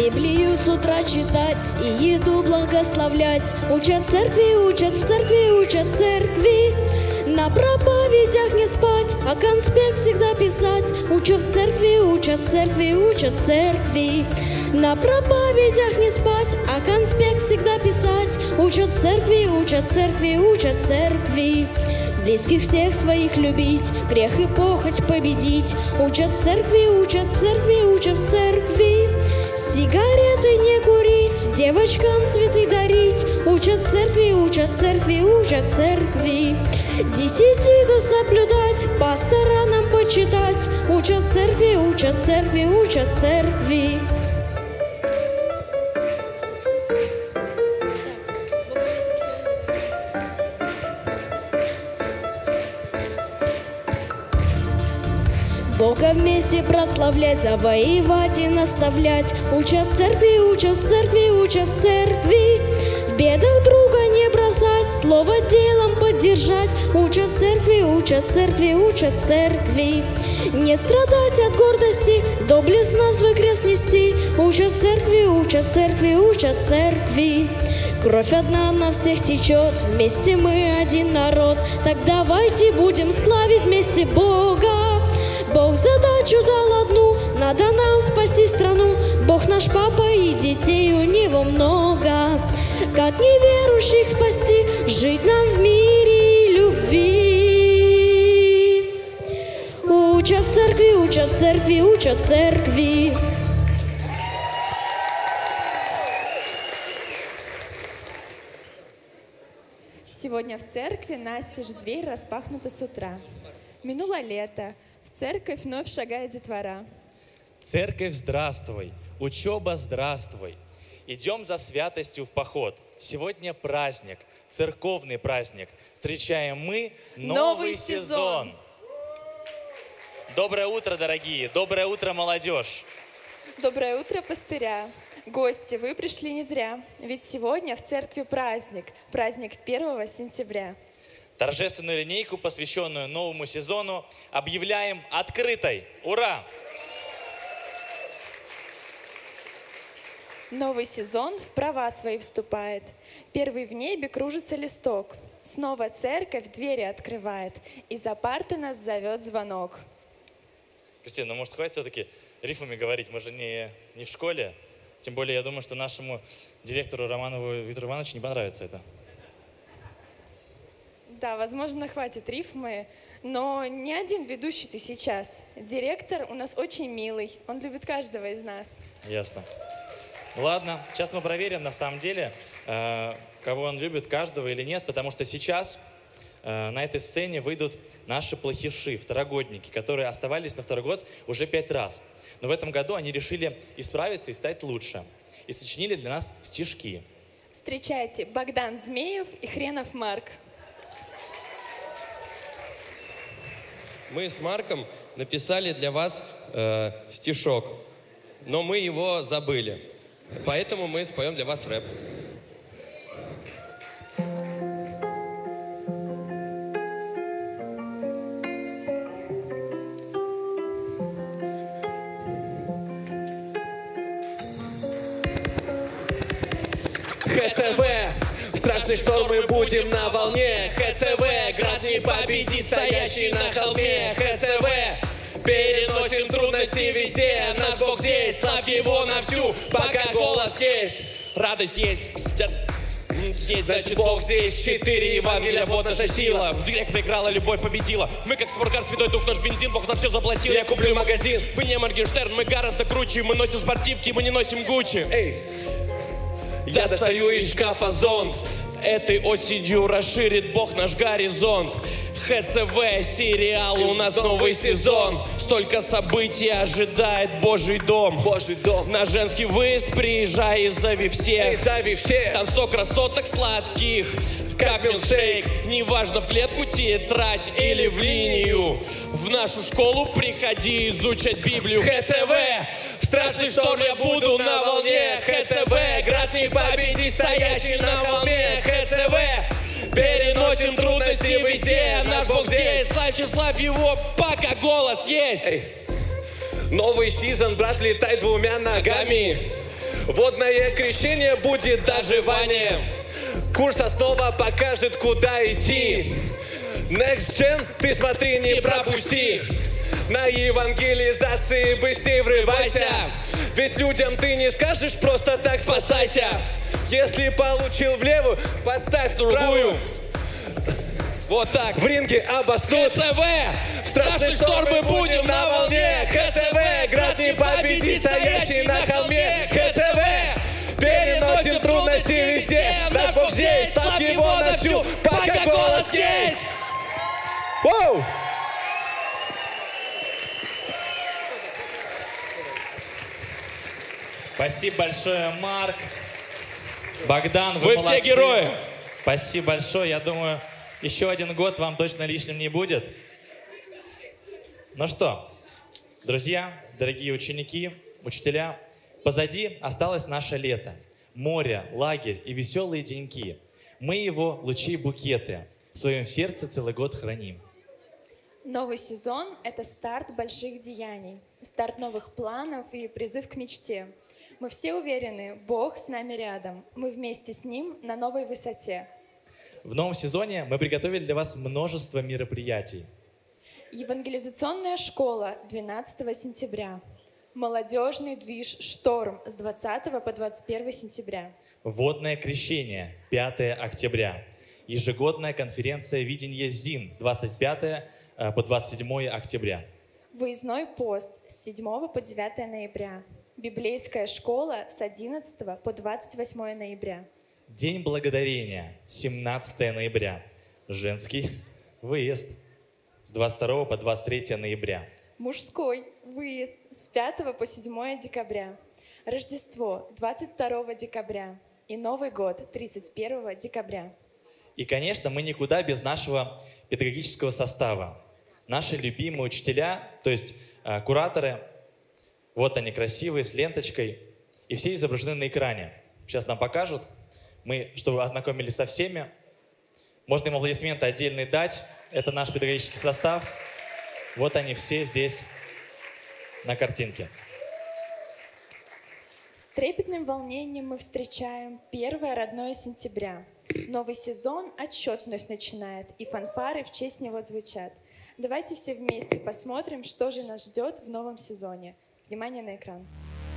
Библию с утра читать и еду благословлять. Учат в церкви, учат в церкви, учат в церкви. На проповедях не спать, а конспект всегда писать. Учат в церкви, учат в церкви, учат в церкви. На проповедях не спать, а конспект всегда писать. Учат в церкви, учат в церкви, учат в церкви. Близких всех своих любить, грех и похоть победить. Учат в церкви, учат в церкви, учат в церкви. Сигареты не курить, девочкам цветы дарить. Учат в церкви, учат в церкви, учат в церкви. Десятину соблюдать, пастора нам почитать. Учат в церкви, учат в церкви, учат в церкви. Бога вместе прославлять, завоевать и наставлять. Учат в церкви, учат в церкви, учат в церкви. В бедах друга не бросать, слово делом поддержать. Учат в церкви, учат в церкви, учат в церкви. Не страдать от гордости, доблестно свой крест нести. Учат в церкви, учат в церкви, учат в церкви. Кровь одна на всех течет, вместе мы один народ. Так давайте будем славить вместе Бога. Бог задачу дал одну, надо нам спасти страну. Бог наш папа и детей у него много. Как неверующих спасти, жить нам в мире и любви. Учат в церкви, учат в церкви, учат в церкви. Сегодня в церкви настежь дверь распахнута с утра. Минуло лето. В церковь вновь шагает детвора. Церковь, здравствуй, учеба, здравствуй. Идем за святостью в поход. Сегодня праздник, церковный праздник. Встречаем мы новый сезон. Доброе утро, дорогие, доброе утро, молодежь. Доброе утро, пастыря. Гости, вы пришли не зря, ведь сегодня в церкви праздник 1 сентября. Торжественную линейку, посвященную новому сезону, объявляем открытой. Ура! Новый сезон в права свои вступает. Первый в небе кружится листок. Снова церковь двери открывает. И за парты нас зовет звонок. Кристина, ну может хватит все-таки рифмами говорить? Мы же не в школе. Тем более я думаю, что нашему директору Романову Виктору Ивановичу не понравится это. Да, возможно, хватит рифмы, но не один ведущий ты сейчас. Директор у нас очень милый, он любит каждого из нас. Ясно. Ладно, сейчас мы проверим на самом деле, кого он любит, каждого или нет, потому что сейчас на этой сцене выйдут наши плохиши, второгодники, которые оставались на второй год уже 5 раз. Но в этом году они решили исправиться и стать лучше. И сочинили для нас стишки. Встречайте, Богдан Змеев и Хренов Марк. Мы с Марком написали для вас стишок, но мы его забыли. Поэтому мы споем для вас рэп. ХЦВ, страшный шторм, мы будем на волне. ХЦВ, град не победит, стоящий на холме. ХЦВ, переносим трудности везде. Наш Бог здесь, славь его на всю, пока голос есть. Радость есть. Здесь, значит, Бог здесь. 4 Евангелия, вот наша сила. В грех проиграла, любовь победила. Мы как спорткар, Святой Дух, наш бензин, Бог за все заплатил. Я куплю магазин. Мы не Моргенштерн, мы гораздо круче. Мы носим спортивки, мы не носим Гуччи. Эй. Я достаю из шкафа зонт. Этой осенью расширит Бог наш горизонт. ХЦВ, сериал, у нас новый сезон. Столько событий ожидает Божий дом. На женский выезд приезжай и зови всех. Там 100 красоток сладких, как милкшейк. Неважно, в клетку тетрадь или в линию. В нашу школу приходи изучать Библию. ХЦВ, в страшный шторм я буду на волне. ХЦВ, град не победит, стоящий на волне. ХЦВ, переносим трудности везде. Наш Бог здесь, славь его, пока голос есть. Новый сезон, брат, летай 2 ногами. Водное крещение будет доживанием. Курс основа покажет, куда идти. Next Gen, ты смотри, не пропусти. На евангелизации быстрее врывайся. Ведь людям ты не скажешь просто так спасайся. Если получил в левую, подставь другую. Вот так. В ринге обоснут. ХЦВ! В страшный шторм мы будем на волне. ХЦВ! Град не победит, стоящий на холме. ХЦВ! Переносим трудности везде. Наш Бог здесь, славь его на всю, пока голос есть. Воу! Спасибо большое, Марк. Богдан, вы все молодцы. герои. Спасибо большое. Я думаю, еще один год вам точно лишним не будет. Ну что, друзья, дорогие ученики, учителя, позади осталось наше лето. Море, лагерь и веселые деньки. Мы его, лучи и букеты, в своем сердце целый год храним. Новый сезон — это старт больших деяний, старт новых планов и призыв к мечте. Мы все уверены, Бог с нами рядом, мы вместе с Ним на новой высоте. В новом сезоне мы приготовили для вас множество мероприятий. Евангелизационная школа 12 сентября. Молодежный движ «Шторм» с 20 по 21 сентября. Водное крещение 5 октября. Ежегодная конференция «Видение ЗИН» с 25 по 27 октября. Выездной пост с 7 по 9 ноября. Библейская школа с 11 по 28 ноября. День благодарения 17 ноября. Женский выезд с 22 по 23 ноября. Мужской выезд с 5 по 7 декабря. Рождество 22 декабря. И Новый год 31 декабря. И, конечно, мы никуда без нашего педагогического состава. Наши любимые учителя, то есть кураторы, вот они красивые, с ленточкой, и все изображены на экране. Сейчас нам покажут, мы, чтобы ознакомились со всеми. Можно им аплодисменты отдельные дать, это наш педагогический состав. Вот они все здесь на картинке. С трепетным волнением мы встречаем первое родное сентября. Новый сезон отсчет вновь начинает, и фанфары в честь него звучат. Давайте все вместе посмотрим, что же нас ждет в новом сезоне. Внимание на экран.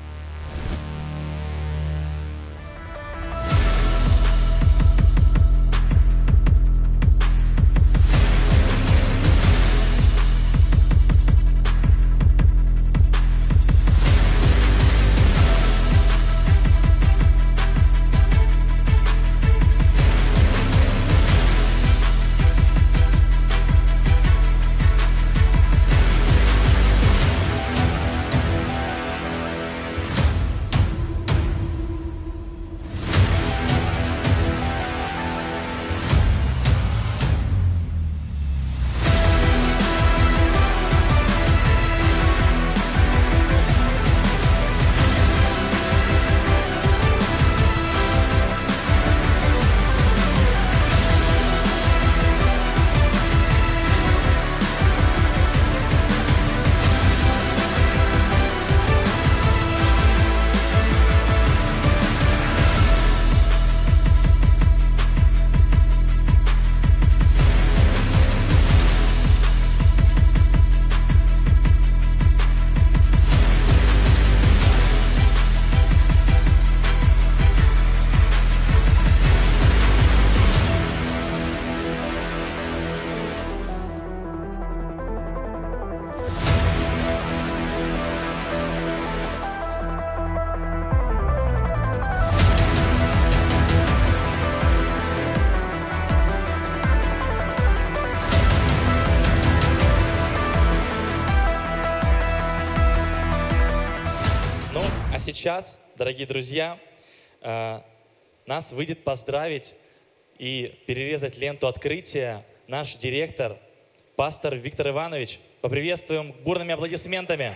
Сейчас, дорогие друзья, нас выйдет поздравить и перерезать ленту открытия наш директор, пастор Виктор Иванович. Поприветствуем бурными аплодисментами.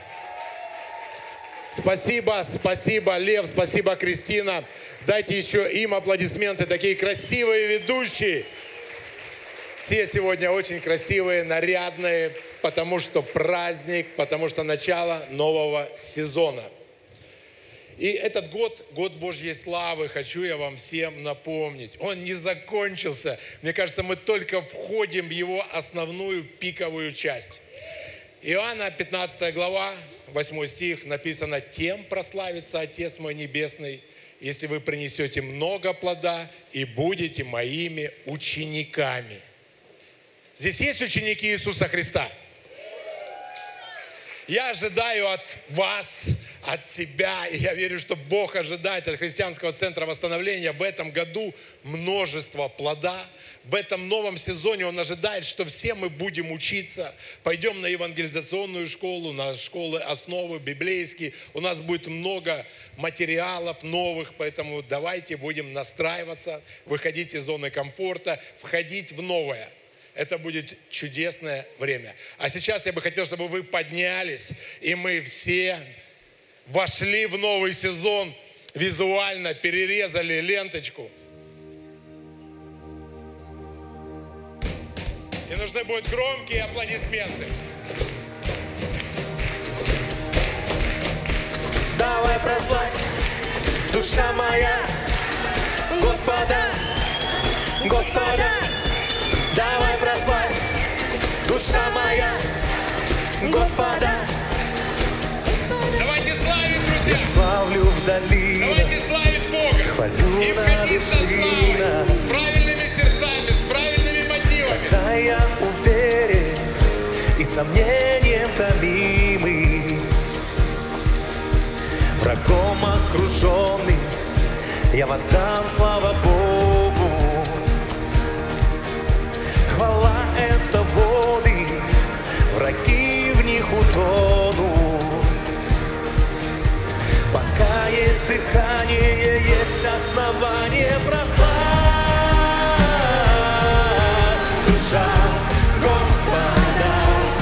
Спасибо, спасибо, Лев, спасибо, Кристина. Дайте еще им аплодисменты, такие красивые ведущие. Все сегодня очень красивые, нарядные, потому что праздник, потому что начало нового сезона. И этот год, год Божьей славы, хочу я вам всем напомнить. Он не закончился. Мне кажется, мы только входим в его основную пиковую часть. Иоанна 15 глава, 8 стих, написано: «Тем прославится Отец мой Небесный, если вы принесете много плода и будете моими учениками». Здесь есть ученики Иисуса Христа? Я ожидаю от вас, от себя, и я верю, что Бог ожидает от Христианского центра восстановления в этом году множество плода. В этом новом сезоне Он ожидает, что все мы будем учиться. Пойдем на евангелизационную школу, на школы основы, библейские. У нас будет много материалов новых, поэтому давайте будем настраиваться, выходить из зоны комфорта, входить в новое. Это будет чудесное время. А сейчас я бы хотел, чтобы вы поднялись, и мы все вошли в новый сезон, визуально перерезали ленточку. И нужны будут громкие аплодисменты. Давай прославь, душа моя, Господа, Господа. Давай прославь, душа моя, Господа. Давайте славить, друзья! Славлю вдали, Давайте славить Бога! хвалю И на входить со славой, вершинах. с правильными сердцами, с правильными мотивами. Да я уверен и сомнением томимый, врагом окруженный, я воздам слава Богу. Хвала — это воды, враги в них утонут. Пока есть дыхание, есть основание прославь, душа Господа.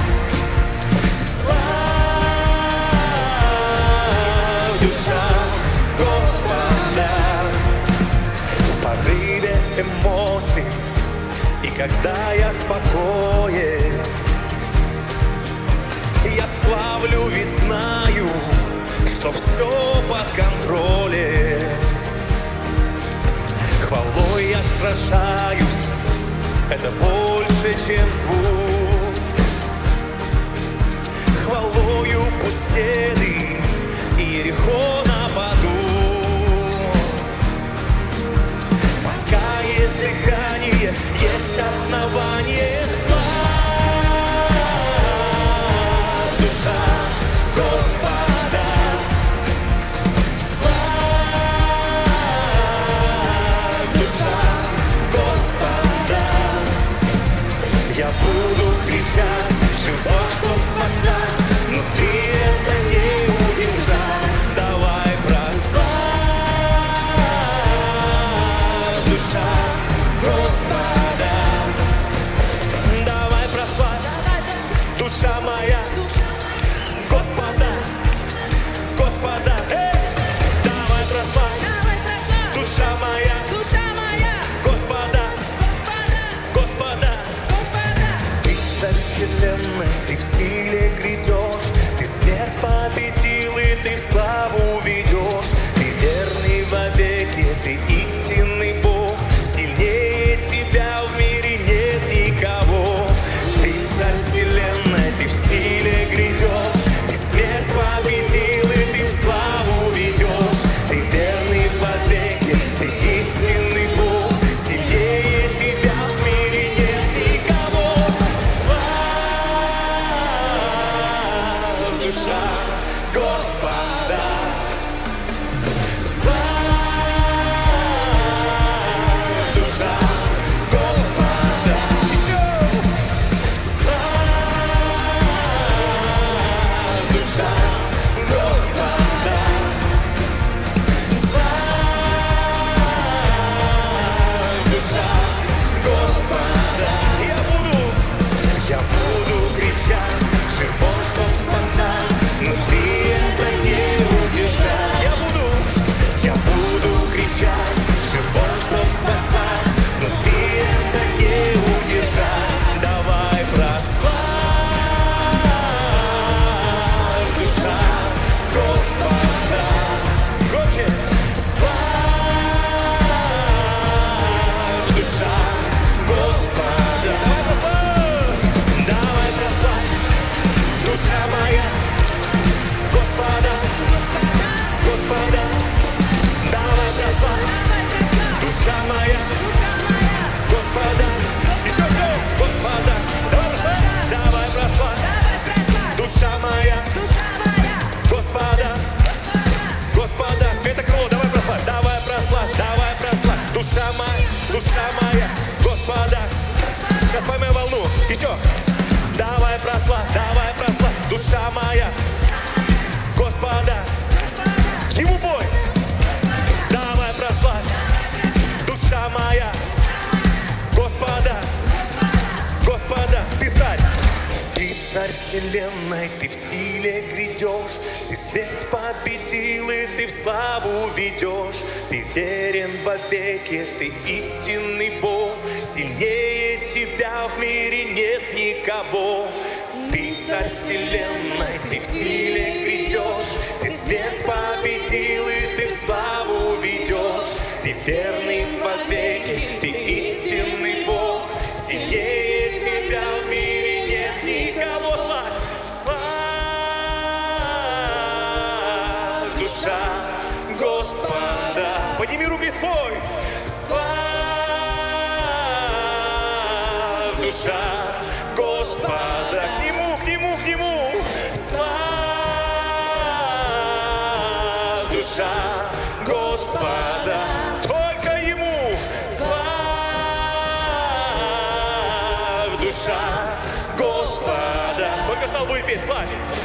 Славь, душа Господа. В порыве эмоций, и когда я спокоен, я славлю, ведь знаю, что все под контролем. Хвалой я сражаюсь, это больше, чем звук. Хвалою пусть стены и Иерихон нападут. Пока есть дыхание, есть основание. Славь, душа Господа. Славь, душа Господа. Я буду кричать, живой, что спасать, внутри это не удержать. Давай прославь, душа Господа. Давай прославь, душа моя, Господа, Господа. Давай прославь, душа моя, Господа, Господа. Ты царь вселенной, Сейчас поймай волну. Еще. Давай прославь, душа моя, Господа. Ему пой. Давай прославь, душа моя, Господа. Господа, ты царь. Ты царь вселенной, ты в силе грядешь, ты свет победил и ты в славу ведешь. Ты верен вовеки, ты истинный Бог, сильнее тебя в мире нет никого. Ты царь вселенной, ты в силе грядешь, ты свет победил и ты в славу ведешь. Ты верный вовеки, ты истинный Бог, сильнее тебя в мире нет никого. Славь, душа Господа. Подними руку и спой. Славь, душа Господа. К нему, к нему, к нему. Славь, душа Господа. Только ему. Славь, душа Господа. Только стал будет петь, славь.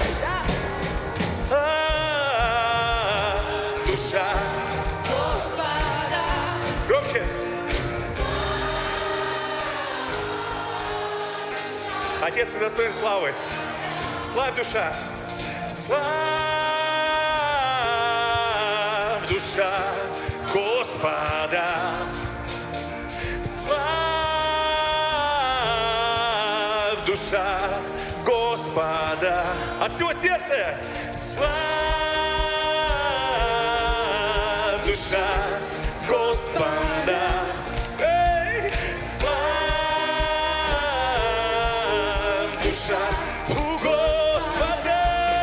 Душа Господа. Громче. Отец, ты достоин славы. Славь, душа. Славь, душа Господа. Славь, душа Господа. От всего сердца. Славь, душа Господа. Эй! Славь, душа у Господа.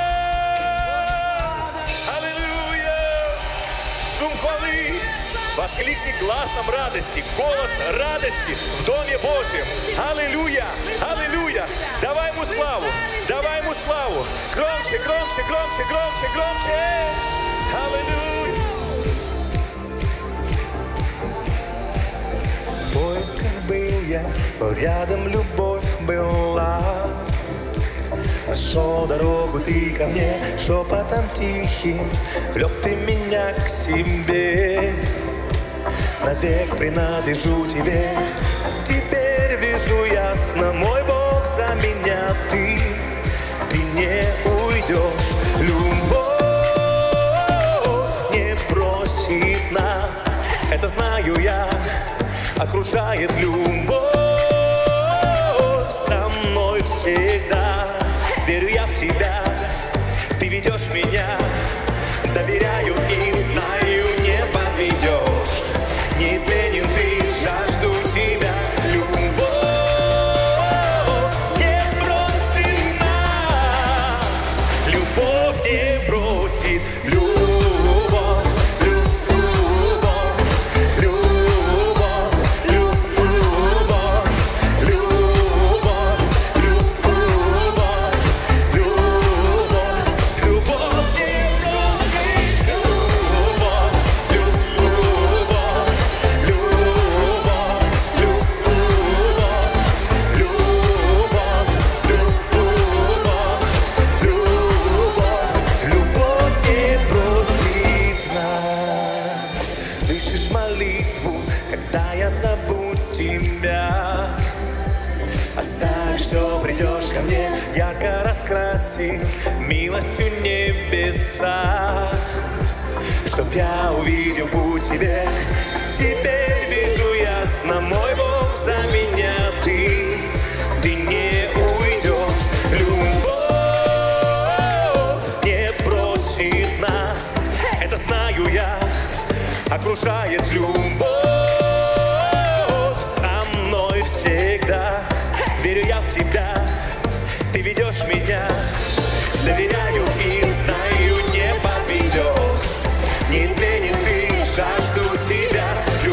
Аллилуйя! Шум хвалы. Воскликни гласом радости, голос радости в Доме Божьем. Аллилуйя! Аллилуйя! Давай ему славу! Давай ему славу! Громче, громче, громче, громче, громче! Аллилуйя! В поисках был я, рядом любовь была. Нашел дорогу ты ко мне, шепотом тихим влек ты меня к себе. Навек принадлежу тебе, теперь вижу ясно, мой Бог за меня ты не уйдешь. Любовь не бросит нас, это знаю я, окружает любовь со мной всегда. Верю я в тебя, ты ведешь меня, доверяю и знаю, не подведешь. Неизменен ты, жажду тебя. Любовь не бросит нас, любовь не бросит. Любовь, любовь, любовь, любовь, любовь, любовь, любовь, любовь не бросит. Любовь, любовь не бросит нас. Слышишь молитву, когда я зову тебя? Оставь, что придешь ко мне, ярко раскрасив милостью небеса. Чтоб я увидел путь тебе, теперь вижу ясно, мой Бог за меня ты не уйдешь. Любовь не бросит нас, это знаю я, окружает любовь со мной всегда. Верю я в тебя, ты ведешь меня, доверяю и знаю, не подведешь. Неизменен ты, жажду тебя.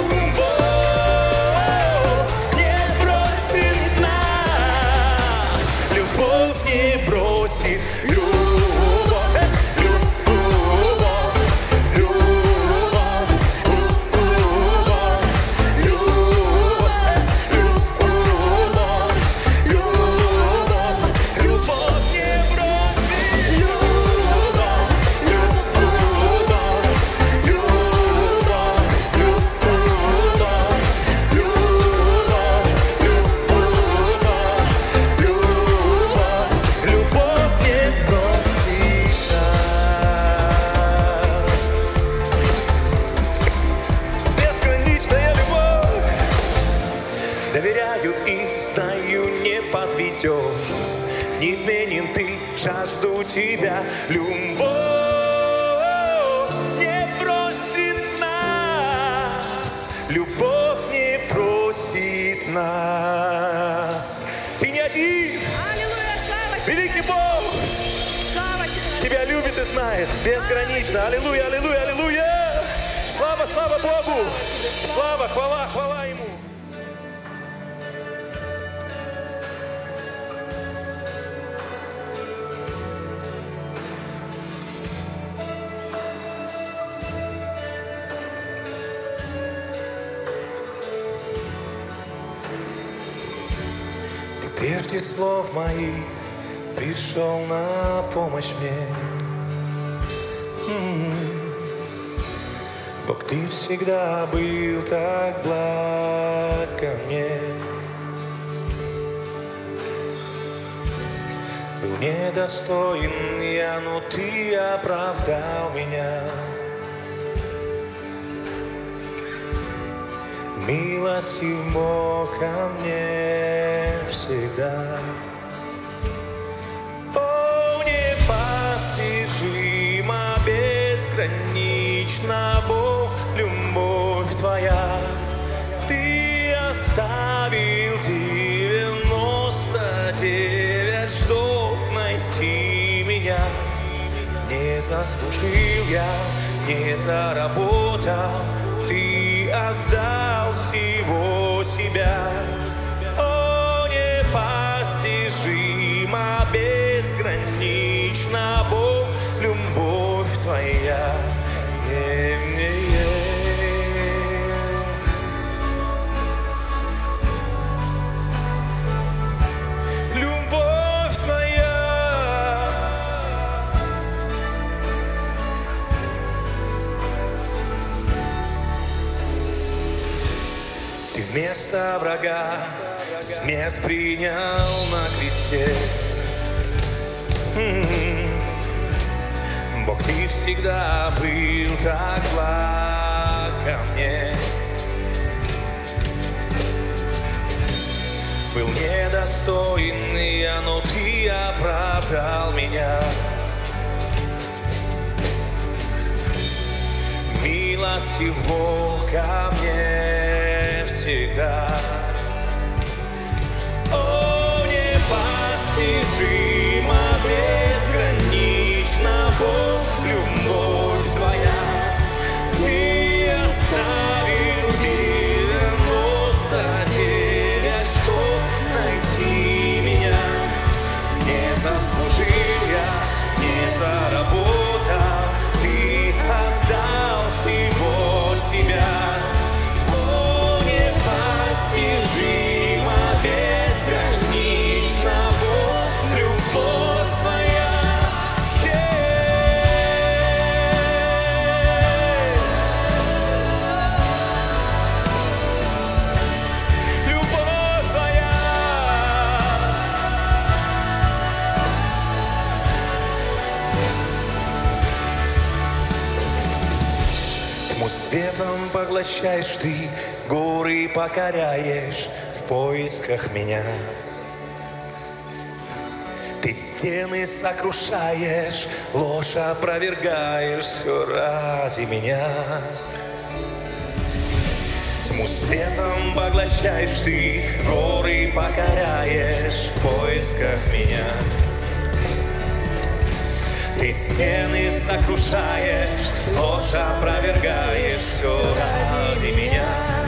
Любовь не бросит нас, любовь не бросит. Любовь, любовь, любовь, любовь, любовь, любовь, идешь, неизменен ты, жажду тебя. Любовь не бросит нас, любовь не бросит нас. Ты не один, великий Бог, тебя любит и знает безгранично. Аллилуйя, аллилуйя, аллилуйя. Слава, слава Богу. Слава, хвала, хвала Ему. Ты прежде слов моих пришел на помощь мне. Бог, ты всегда был так благ ко мне. Был недостоин я, но ты оправдал меня. Милостив Бог ко мне всегда. О, непостижимо, безгранична, Бог, любовь твоя. Ты оставил 99, чтоб найти меня. Не заслужил я, не заработал, ты отдал всего себя. О, непостижимо, безгранична, Бог, любовь твоя. Любовь твоя. Ты вместо врага смерть принял на кресте. Бог, ты всегда был так благ ко мне. Был недостоин я, но ты оправдал меня. Милостив Бог ко мне всегда. О, непостижимо, безгранична, Бог, любовь твоя. Ты оставил 99, чтоб найти меня. Не заслужил я, не заработал, ты отдал всего себя. О, непостижимо, безгранична, Бог, любовь твоя. Любовь твоя. Тьму светом поглощаешь ты, горы покоряешь в поисках меня. Ты стены сокрушаешь, ложь опровергаешь, все ради меня. Тьму светом поглощаешь ты, горы покоряешь в поисках меня. Ты стены сокрушаешь, ложь опровергаешь, все ради меня.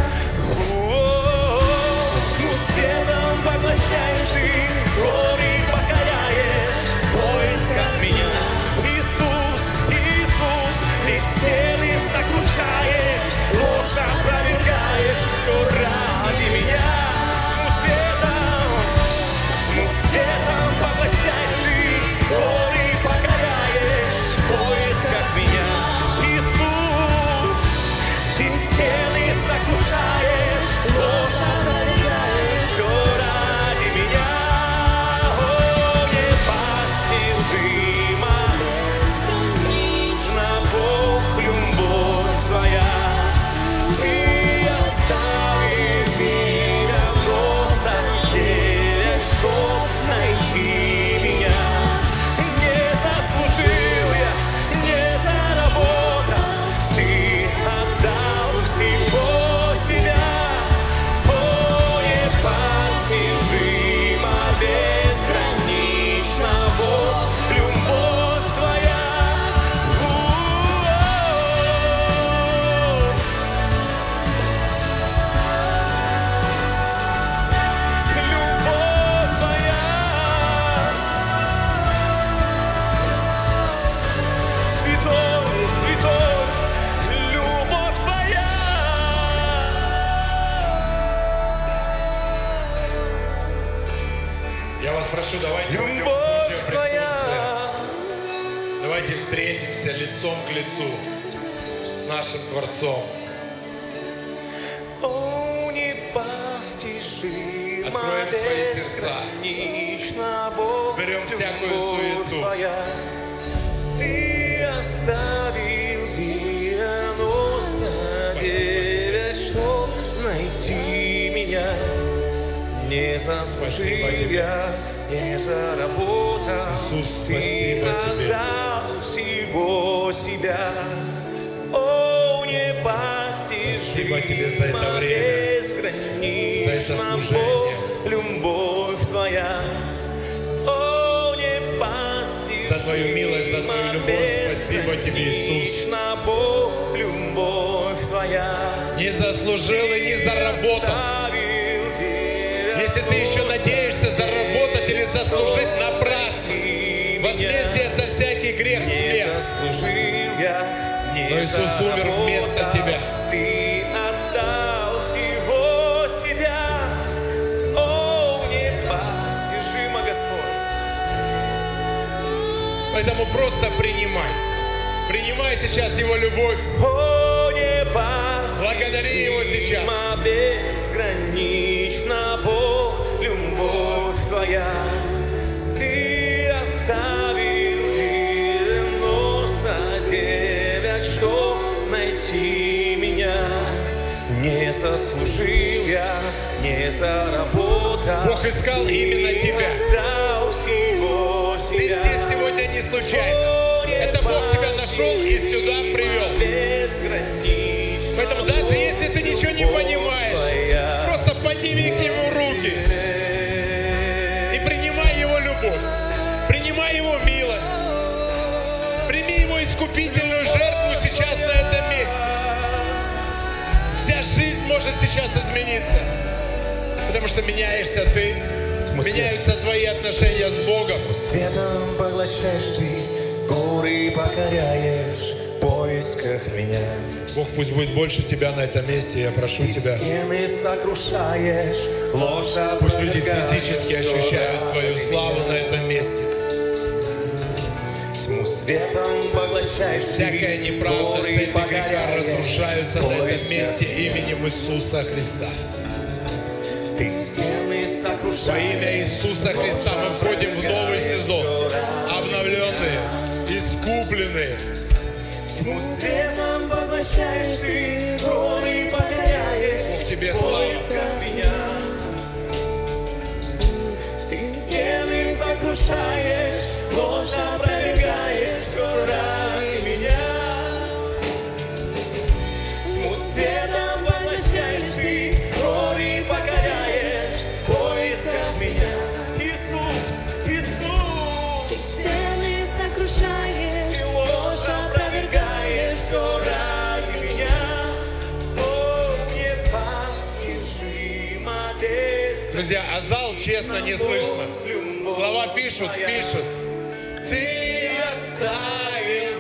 Тьму светом поглощаешь ты, горы покоряешь в поисках меня. Иисус, Иисус, ты стены сокрушаешь, ложь опровергаешь, все ради меня. Тьму светом поглощаешь ты, горы покоряешь в поисках меня. Иисус, ты стены сокрушаешь. Я вас прошу, давайте уйдем в Любовь Божье твоя. присутствие. Давайте встретимся лицом к лицу с нашим Творцом. О, непостижимо, Откроем свои сердца. безгранично, Бог, Берем всякую любовь суету. твоя. Ты оставил 99, чтоб найти меня. Не заслужил я, не заработал. Иисус, Ты спасибо тебе. отдал всего себя. О, непостижимо, Спасибо тебе за это время, безгранично, за это служение. Бог, любовь твоя. О, непостижимо, За твою милость, за твою любовь. Спасибо тебе, Иисус. безгранично, Бог, любовь твоя. Не заслужил и не заработал. Если ты еще надеешься заработать или заслужить, напрасно. Возмездие за всякий грех смерть. Но Иисус умер вместо тебя. Ты отдал всего себя. О, непостижимо, Господь. Поэтому просто принимай. Принимай сейчас Его любовь. О, непостижимо, Благодари Его сейчас. безгранично, Бог, любовь твоя. Ты оставил 99, чтоб найти меня. Не заслужил я, не заработал. Бог искал именно тебя. Отдал всего Ты себя. здесь сегодня не случайно. Это Бог тебя нашел и сюда привел. Безгранично, Поэтому даже если ты ничего не понимаешь, просто подними к Нему руки и принимай Его любовь, принимай Его милость, прими Его искупительную жертву сейчас на этом месте. Вся жизнь может сейчас измениться, потому что меняешься ты, меняются твои отношения с Богом. Светом поглощаешь ты, горы покоряешь в поисках меня. Бог пусть будет больше тебя на этом месте, я прошу Ты тебя. стены сокрушаешь, ложь Пусть люди опровергаешь, физически ощущают твою славу на этом месте. Тьму светом поглощаешь ты, Всякая неправда, горы цепи греха покоряешь разрушаются в на этом поисках месте меня. именем Иисуса Христа. Ты стены сокрушаешь. Во имя Иисуса Христа мы входим в новый сезон. Обновленные, искупленные. Тьму светом поглощаешь ты, горы покоряешь Бог тебе в слава. поисках меня. Ты стены сокрушаешь, ложь опровергаешь, все ради меня. Тьму светом поглощаешь ты, горы покоряешь в поисках меня. Иисус, Иисус, Стены сокрушаешь, ты ложь опровергаешь, все ради меня. О, непостижимо, безгранично. Друзья, а зал, честно, не слышно. Слова пишут. Ты оставил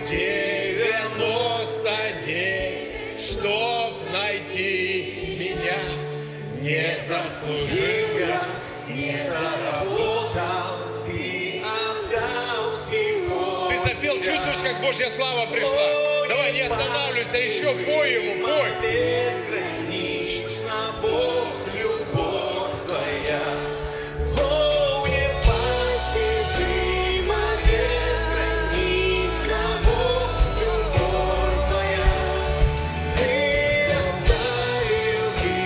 99, чтоб найти меня. Не заслужил я, Не заработал, ты отдал всего. Ты запел, чувствуешь, как Божья слава пришла? Давай, не останавливайся, еще пой Ему, пой. Безгранично, Бог, любовь твоя. О, непостижимо, безгранично, Бог, любовь твоя. Ты оставил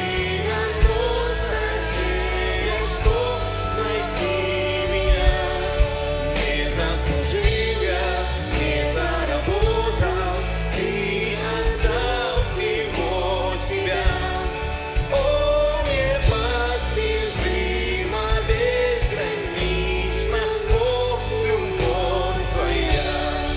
99, чтоб найти меня. Не заслужил я, не заработал, ты отдал всего себя. О, непостижимо, безгранично, Бог, любовь твоя.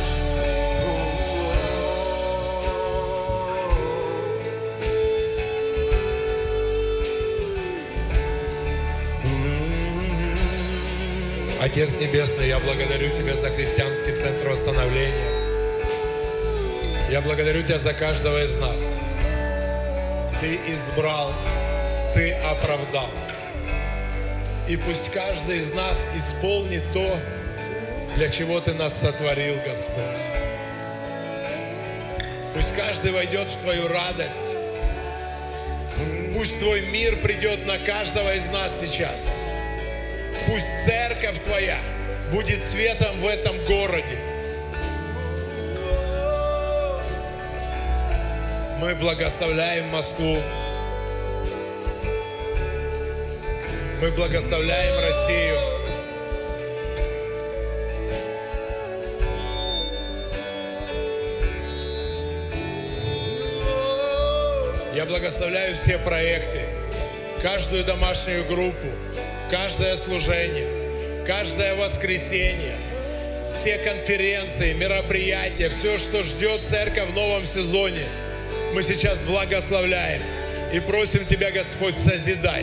Отец Небесный, я благодарю Тебя за христианский центр восстановления. Я благодарю Тебя за каждого из нас. Ты избрал, Ты оправдал. И пусть каждый из нас исполнит то, для чего Ты нас сотворил, Господь. Пусть каждый войдет в Твою радость. Пусть Твой мир придет на каждого из нас сейчас. Пусть церковь Твоя будет светом в этом городе. Мы благословляем Москву. Мы благословляем Россию. Я благословляю все проекты, каждую домашнюю группу, каждое служение, каждое воскресенье, все конференции, мероприятия, все, что ждет церковь в новом сезоне. Мы сейчас благословляем и просим Тебя, Господь, созидай.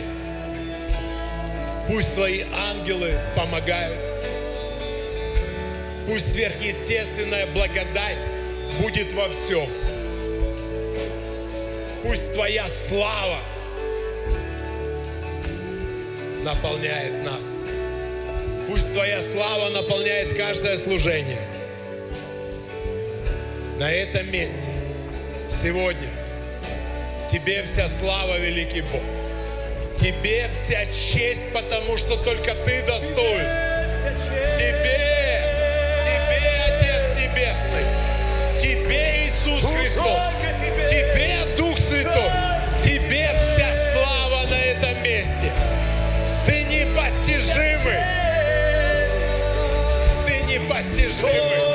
Пусть Твои ангелы помогают. Пусть сверхъестественная благодать будет во всем. Пусть Твоя слава наполняет нас. Пусть Твоя слава наполняет каждое служение. На этом месте сегодня Тебе вся слава, великий Бог. Тебе вся честь, потому что только Ты достоин. Тебе, Отец Небесный. Тебе, Иисус Христос. Тебе, Дух Святой. Тебе вся слава на этом месте. Ты непостижимый. Ты непостижимый.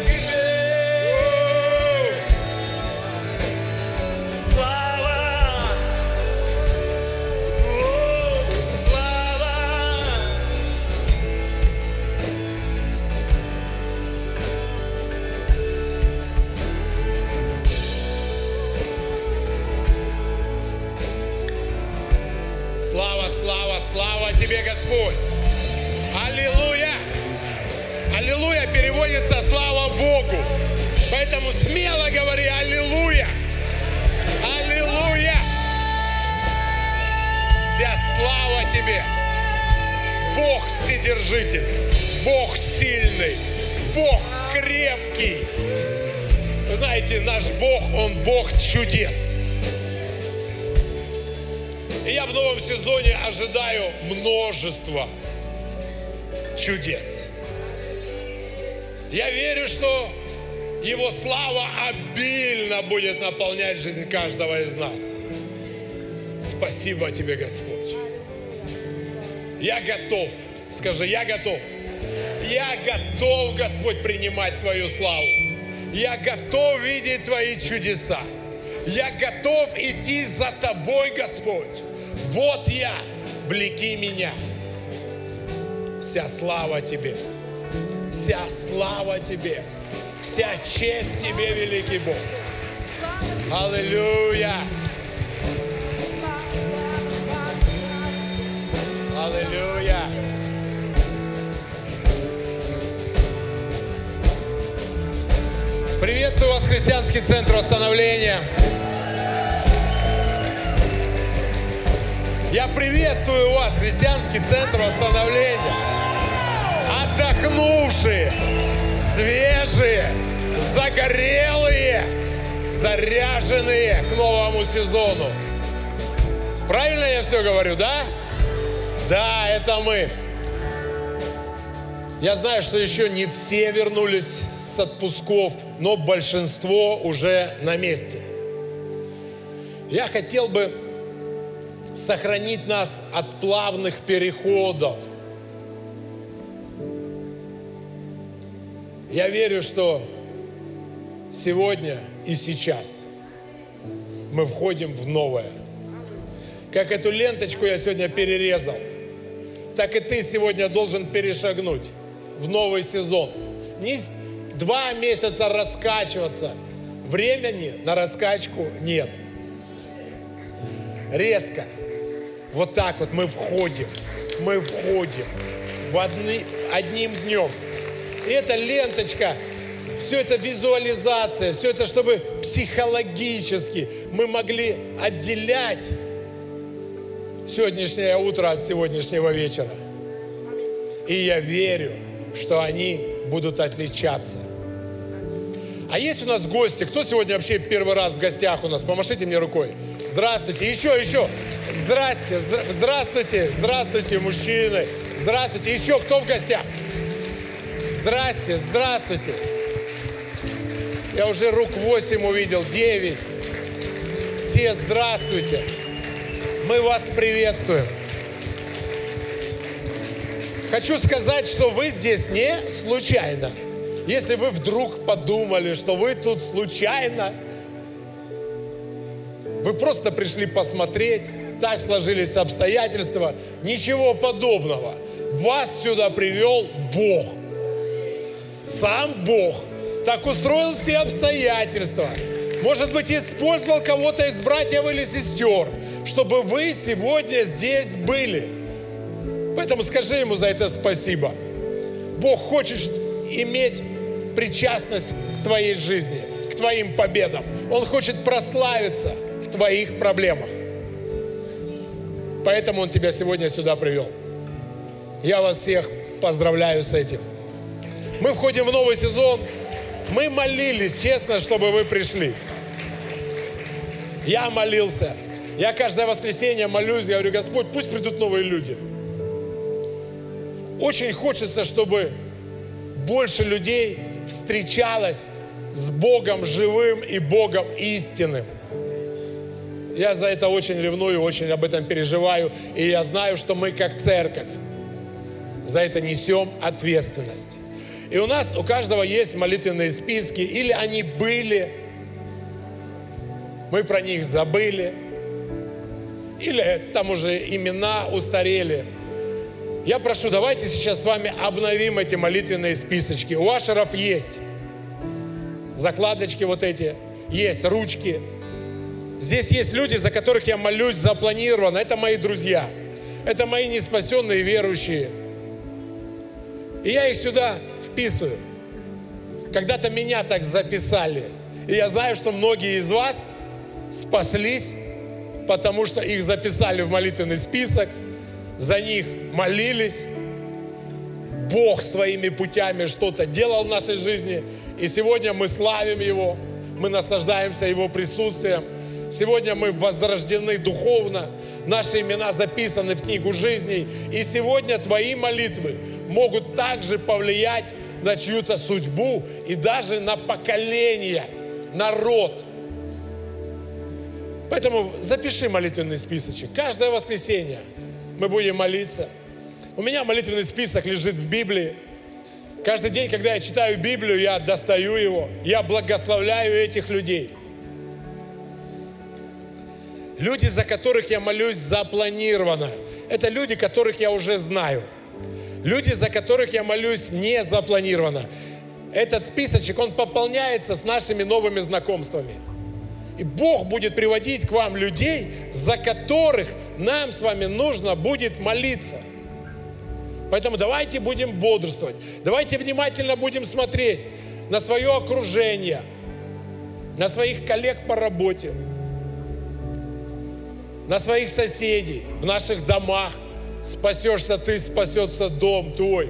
Слава Тебе, Господь! Аллилуйя! Аллилуйя переводится «слава Богу». Поэтому смело говори «Аллилуйя! Аллилуйя!» Вся слава Тебе! Бог Вседержитель, Бог сильный, Бог крепкий. Вы знаете, наш Бог, Он Бог чудес. И я в новом сезоне ожидаю множество чудес. Я верю, что Его слава обильно будет наполнять жизнь каждого из нас. Спасибо Тебе, Господь. Я готов. Скажи, я готов. Я готов, Господь, принимать Твою славу. Я готов видеть Твои чудеса. Я готов идти за Тобой, Господь. Вот я, влеки меня. Вся слава Тебе, вся слава Тебе, вся честь Тебе, великий Бог. Аллилуйя! Аллилуйя! Приветствую вас, Христианский центр восстановления. Я приветствую вас, Христианский центр восстановления. Отдохнувшие, свежие, загорелые, заряженные к новому сезону. Правильно я все говорю, да? Да, это мы. Я знаю, что еще не все вернулись с отпусков, но большинство уже на месте. Я хотел бы сохранить нас от плавных переходов. Я верю, что сегодня и сейчас мы входим в новое. Как эту ленточку я сегодня перерезал, так и ты сегодня должен перешагнуть в новый сезон. Не 2 месяца раскачиваться. Времени на раскачку нет. Резко. Вот так вот мы входим в одним днем. И эта ленточка, все это визуализация, все это, чтобы психологически мы могли отделять сегодняшнее утро от сегодняшнего вечера. И я верю, что они будут отличаться. А есть у нас гости? Кто сегодня вообще первый раз в гостях у нас? Помашите мне рукой. Здравствуйте. Еще. Здрасте. Здравствуйте, мужчины. Здравствуйте. Еще кто в гостях? Здравствуйте. Я уже рук 8 увидел, 9. Все здравствуйте. Мы вас приветствуем. Хочу сказать, что вы здесь не случайно. Если вы вдруг подумали, что вы тут случайно, вы просто пришли посмотреть, так сложились обстоятельства, ничего подобного. Вас сюда привел Бог. Сам Бог так устроил все обстоятельства. Может быть, использовал кого-то из братьев или сестер, чтобы вы сегодня здесь были. Поэтому скажи ему за это спасибо. Бог хочет иметь причастность к твоей жизни, к твоим победам. Он хочет прославиться в твоих проблемах. Поэтому Он тебя сегодня сюда привел. Я вас всех поздравляю с этим. Мы входим в новый сезон. Мы молились, честно, чтобы вы пришли. Я молился. Я каждое воскресенье молюсь, говорю: Господь, пусть придут новые люди. Очень хочется, чтобы больше людей встречалось с Богом живым и Богом истинным. Я за это очень ревную, очень об этом переживаю. И я знаю, что мы как церковь за это несем ответственность. И у нас, у каждого есть молитвенные списки, или они были, мы про них забыли, или там уже имена устарели. Я прошу, давайте сейчас с вами обновим эти молитвенные списочки. У ашеров есть закладочки вот эти, есть ручки. Здесь есть люди, за которых я молюсь запланированно. Это мои друзья, это мои неспасенные верующие. И я их сюда вписываю. Когда-то меня так записали. И я знаю, что многие из вас спаслись, потому что их записали в молитвенный список, за них молились, Бог своими путями что-то делал в нашей жизни, и сегодня мы славим Его, мы наслаждаемся Его присутствием. Сегодня мы возрождены духовно, наши имена записаны в книгу жизней, и сегодня твои молитвы могут также повлиять на чью-то судьбу и даже на поколение, народ. Поэтому запиши молитвенный списочек. Каждое воскресенье мы будем молиться. У меня молитвенный список лежит в Библии. Каждый день, когда я читаю Библию, я достаю его. Я благословляю этих людей. Люди, за которых я молюсь запланированно. Это люди, которых я уже знаю. Люди, за которых я молюсь не запланированно. Этот списочек, он пополняется с нашими новыми знакомствами. И Бог будет приводить к вам людей, за которых нам с вами нужно будет молиться. Поэтому давайте будем бодрствовать. Давайте внимательно будем смотреть на свое окружение, на своих коллег по работе, на своих соседей, в наших домах. Спасешься ты, спасется дом твой.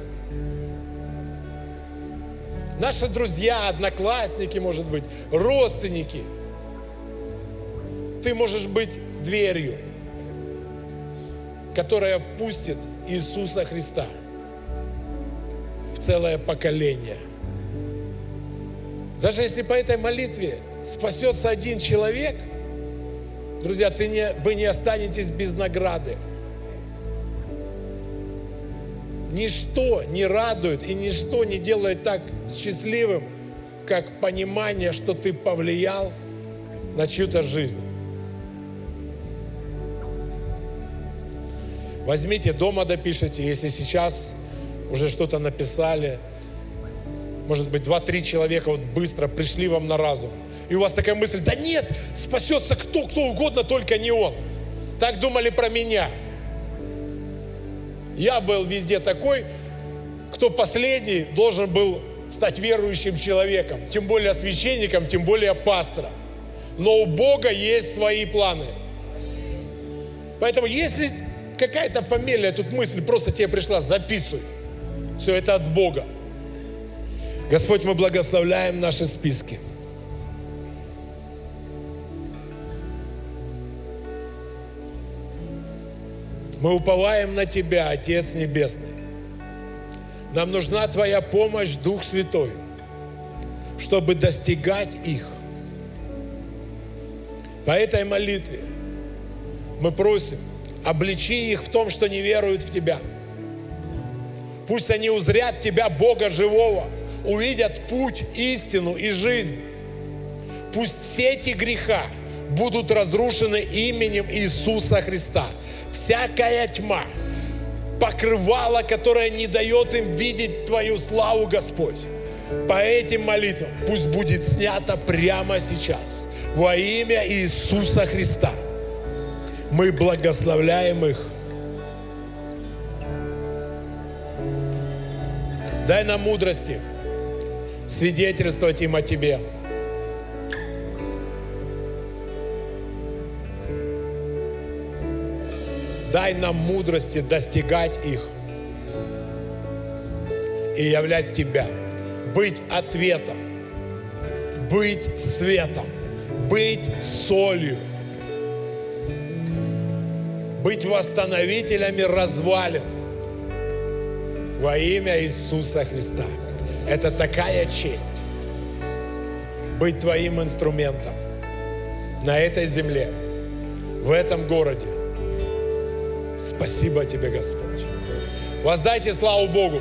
Наши друзья, одноклассники, может быть, родственники. Ты можешь быть дверью, которая впустит Иисуса Христа в целое поколение. Даже если по этой молитве спасется один человек, друзья, вы не останетесь без награды. Ничто не радует и ничто не делает так счастливым, как понимание, что ты повлиял на чью-то жизнь. Возьмите, дома допишите, если сейчас уже что-то написали. Может быть, 2-3 человека вот быстро пришли вам на разум. И у вас такая мысль: да нет, спасется кто угодно, только не он. Так думали про меня. Я был везде такой, кто последний должен был стать верующим человеком, тем более священником, тем более пастором. Но у Бога есть свои планы. Поэтому, если какая-то фамилия, тут мысль просто тебе пришла, записывай. Все это от Бога. Господь, мы благословляем наши списки. Мы уповаем на Тебя, Отец Небесный. Нам нужна Твоя помощь, Дух Святой, чтобы достигать их. По этой молитве мы просим, обличи их в том, что не веруют в Тебя. Пусть они узрят Тебя, Бога живого, увидят путь, истину и жизнь. Пусть сети греха будут разрушены именем Иисуса Христа. Всякая тьма, покрывало, которое не дает им видеть Твою славу, Господь, по этим молитвам пусть будет снято прямо сейчас. Во имя Иисуса Христа мы благословляем их. Дай нам мудрости свидетельствовать им о Тебе. Дай нам мудрости достигать их и являть Тебя, быть ответом, быть светом, быть солью, быть восстановителями развалин во имя Иисуса Христа. Это такая честь быть Твоим инструментом на этой земле, в этом городе. Спасибо Тебе, Господь. Воздайте славу Богу.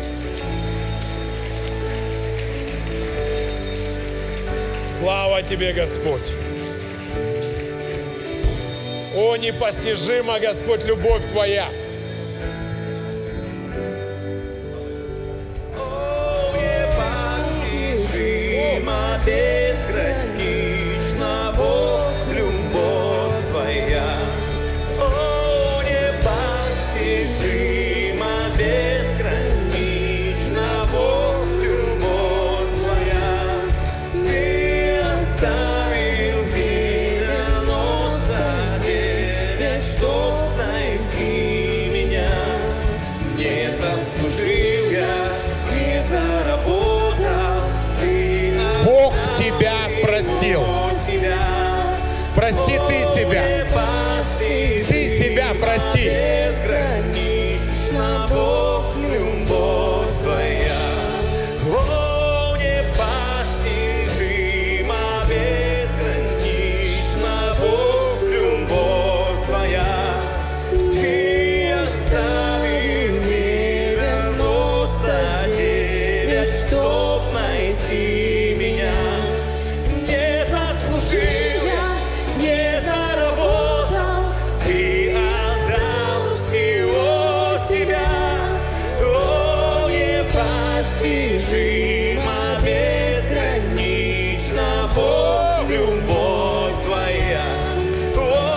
Слава Тебе, Господь. О, непостижима, Господь, любовь Твоя. О, непостижима, безгранична, Бог, любовь Твоя. О, непостижима, безгранична, Бог, любовь Твоя. Ты оставил 99, чтоб найти меня. Не заслужил я, не заработал. Ты Бог Тебя простил. себя. Прости Ты себя. Ты себя прости. Безгранична, Бог, любовь Твоя. О, непостижима, безгранична, Бог, любовь Твоя. Ты оставил 99, чтоб найти меня. Не заслужил я, не заработал. Ты отдал всего себя. О, непостижима, безгранична, Бог, любовь Твоя. О,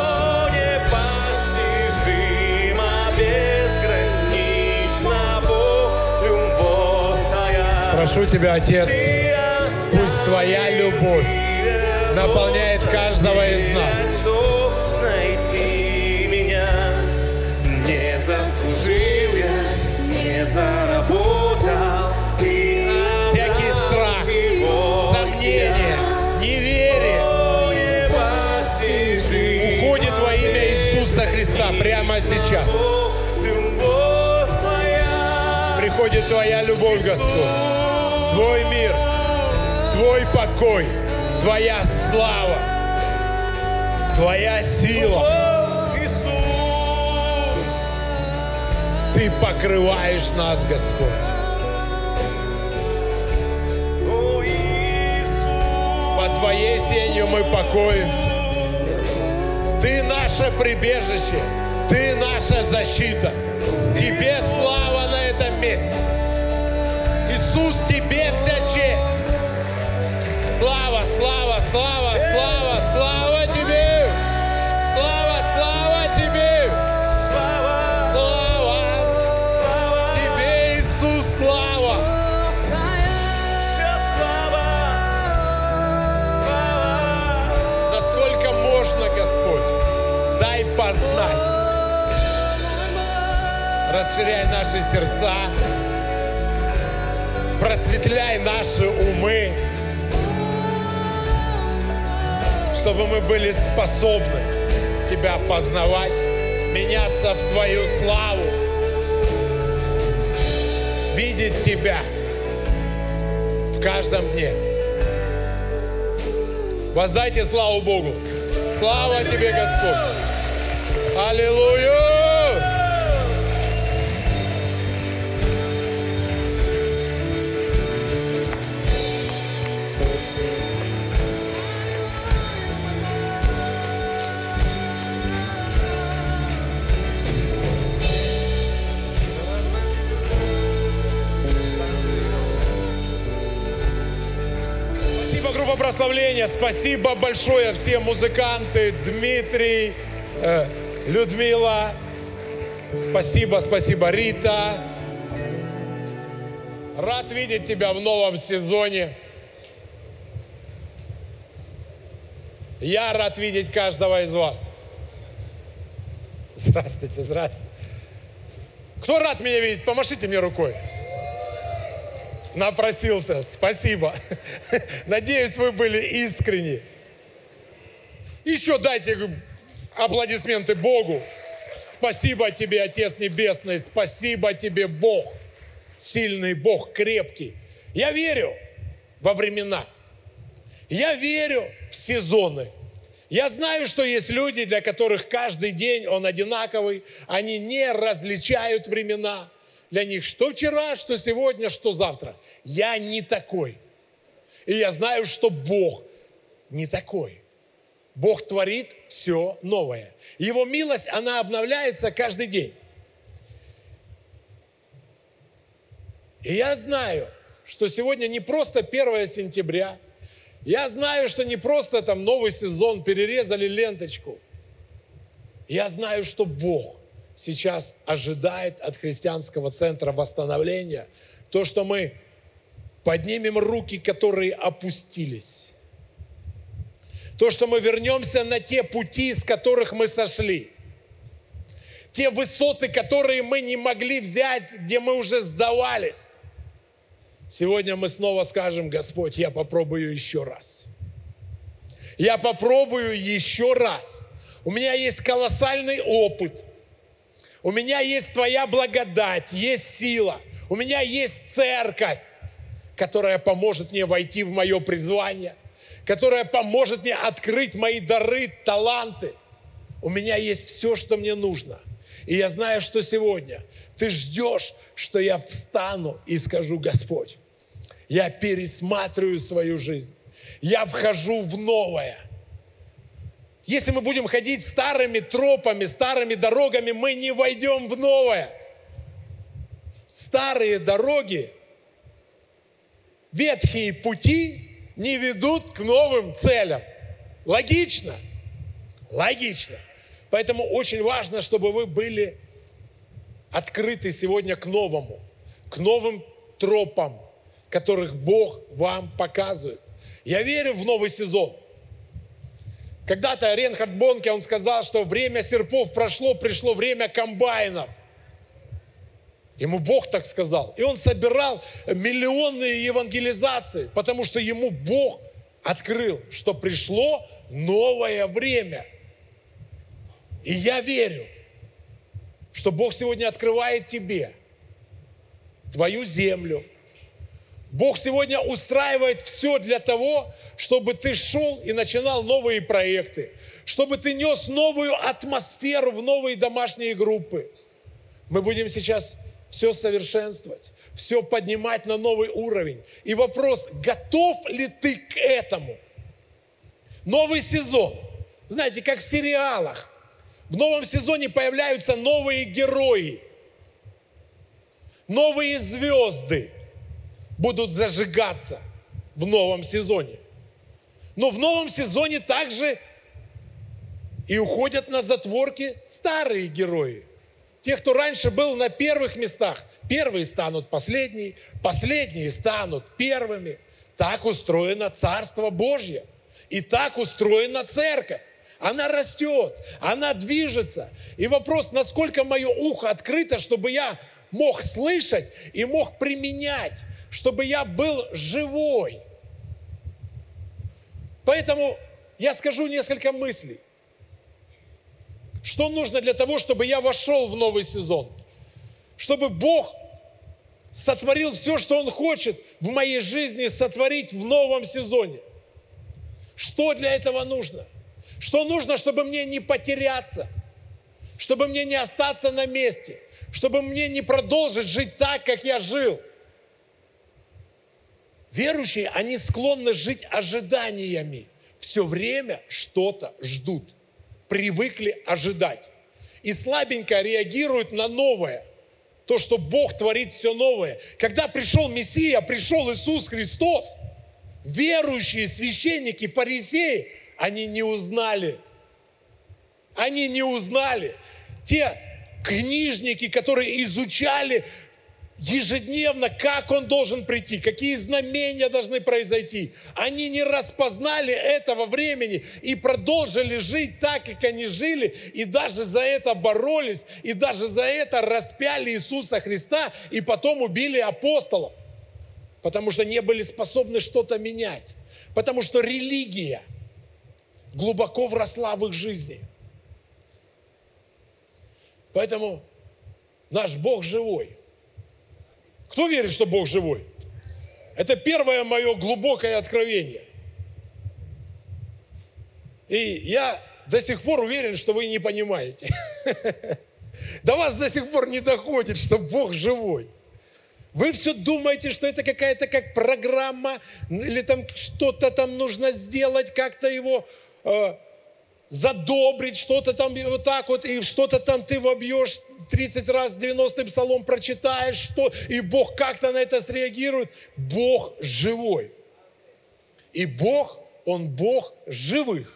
непостижима, безгранична, Бог, любовь Твоя. Прошу Тебя, Отец, Ты пусть Твоя любовь наполняет каждого из нас. Чтоб найти меня. Не заслужил я, не заработал. Ты Всякий отдал страх, всего сомнение, себя. неверие О, непостижима, уходит во имя Иисуса Христа прямо сейчас. любовь Твоя. Приходит Твоя любовь, Господь, Твой мир, Твой покой, Твоя слава, Твоя сила. О, Иисус. Ты покрываешь нас, Господь. О, Иисус. Под Твоей сенью мы покоимся. Ты наше прибежище, Ты наша защита. Тебе слава на этом месте. Иисус, Тебе вся честь. Слава, слава, слава, слава, слава Тебе. Слава, слава Тебе. Слава, Слава слава. Тебе, Иисус, слава. Вся слава, слава. Насколько можно, Господь, дай познать расширяй наши сердца, просветляй наши умы, чтобы мы были способны Тебя познавать, меняться в Твою славу, видеть Тебя в каждом дне. Воздайте славу Богу. Слава Тебе, Господь. Аллилуйя! Группа прославления, спасибо большое всем музыканты, Дмитрий, Людмила, спасибо, Рита. Рад видеть тебя в новом сезоне. Я рад видеть каждого из вас. Здравствуйте. Кто рад меня видеть? Помашите мне рукой. Напросился. Спасибо. Надеюсь, вы были искренни. Еще дайте аплодисменты Богу. Спасибо тебе, Отец Небесный. Спасибо тебе, Бог. Сильный Бог, крепкий. Я верю во времена. Я верю в сезоны. Я знаю, что есть люди, для которых каждый день он одинаковый. Они не различают времена. Для них что вчера, что сегодня, что завтра. Я не такой. И я знаю, что Бог не такой. Бог творит все новое. Его милость, она обновляется каждый день. И я знаю, что сегодня не просто 1 сентября. Я знаю, что не просто там новый сезон, перерезали ленточку. Я знаю, что Бог сейчас ожидает от христианского центра восстановления то, что мы поднимем руки, которые опустились. То, что мы вернемся на те пути, с которых мы сошли. Те высоты, которые мы не могли взять, где мы уже сдавались. Сегодня мы снова скажем: Господь, я попробую еще раз. Я попробую еще раз. У меня есть колоссальный опыт. У меня есть Твоя благодать, есть сила. У меня есть церковь, которая поможет мне войти в мое призвание, которая поможет мне открыть мои дары, таланты. У меня есть все, что мне нужно. И я знаю, что сегодня Ты ждешь, что я встану и скажу: Господь, я пересматриваю свою жизнь. Я вхожу в новое. Если мы будем ходить старыми тропами, старыми дорогами, мы не войдем в новое. Старые дороги, ветхие пути не ведут к новым целям. Логично? Логично. Поэтому очень важно, чтобы вы были открыты сегодня к новому, к новым тропам, которых Бог вам показывает. Я верю в новый сезон. Когда-то Рейнхард Бонке, он сказал, что время серпов прошло, пришло время комбайнов. Ему Бог так сказал. И он собирал миллионные евангелизации, потому что ему Бог открыл, что пришло новое время. И я верю, что Бог сегодня открывает тебе твою землю. Бог сегодня устраивает все для того, чтобы ты шел и начинал новые проекты, чтобы ты нес новую атмосферу в новые домашние группы. Мы будем сейчас все совершенствовать, все поднимать на новый уровень. И вопрос: готов ли ты к этому? Новый сезон. Знаете, как в сериалах. В новом сезоне появляются новые герои, новые звезды будут зажигаться в новом сезоне. Но в новом сезоне также и уходят на затворки старые герои. Те, кто раньше был на первых местах, первые станут последние, последние станут первыми. Так устроено Царство Божье. И так устроена церковь. Она растет, она движется. И вопрос, насколько мое ухо открыто, чтобы я мог слышать и мог применять, чтобы я был живой. Поэтому я скажу несколько мыслей. Что нужно для того, чтобы я вошел в новый сезон? Чтобы Бог сотворил все, что Он хочет в моей жизни сотворить в новом сезоне. Что для этого нужно? Что нужно, чтобы мне не потеряться? Чтобы мне не остаться на месте? Чтобы мне не продолжить жить так, как я жил? Верующие, они склонны жить ожиданиями. Все время что-то ждут. Привыкли ожидать. И слабенько реагируют на новое. То, что Бог творит все новое. Когда пришел Мессия, пришел Иисус Христос, верующие священники, фарисеи, они не узнали. Они не узнали. Те книжники, которые изучали ежедневно, как Он должен прийти, какие знамения должны произойти. Они не распознали этого времени и продолжили жить так, как они жили, и даже за это боролись, и даже за это распяли Иисуса Христа, и потом убили апостолов, потому что не были способны что-то менять, потому что религия глубоко вросла в их жизни. Поэтому наш Бог живой. Кто верит, что Бог живой? Это первое мое глубокое откровение. И я до сих пор уверен, что вы не понимаете. До вас до сих пор не доходит, что Бог живой. Вы все думаете, что это какая-то как программа, или там что-то там нужно сделать, как-то его задобрить, что-то там вот так вот, и что-то там ты вобьешь 30 раз 90-й псалом прочитаешь, что, и Бог как-то на это среагирует. Бог живой. И Бог, Он Бог живых.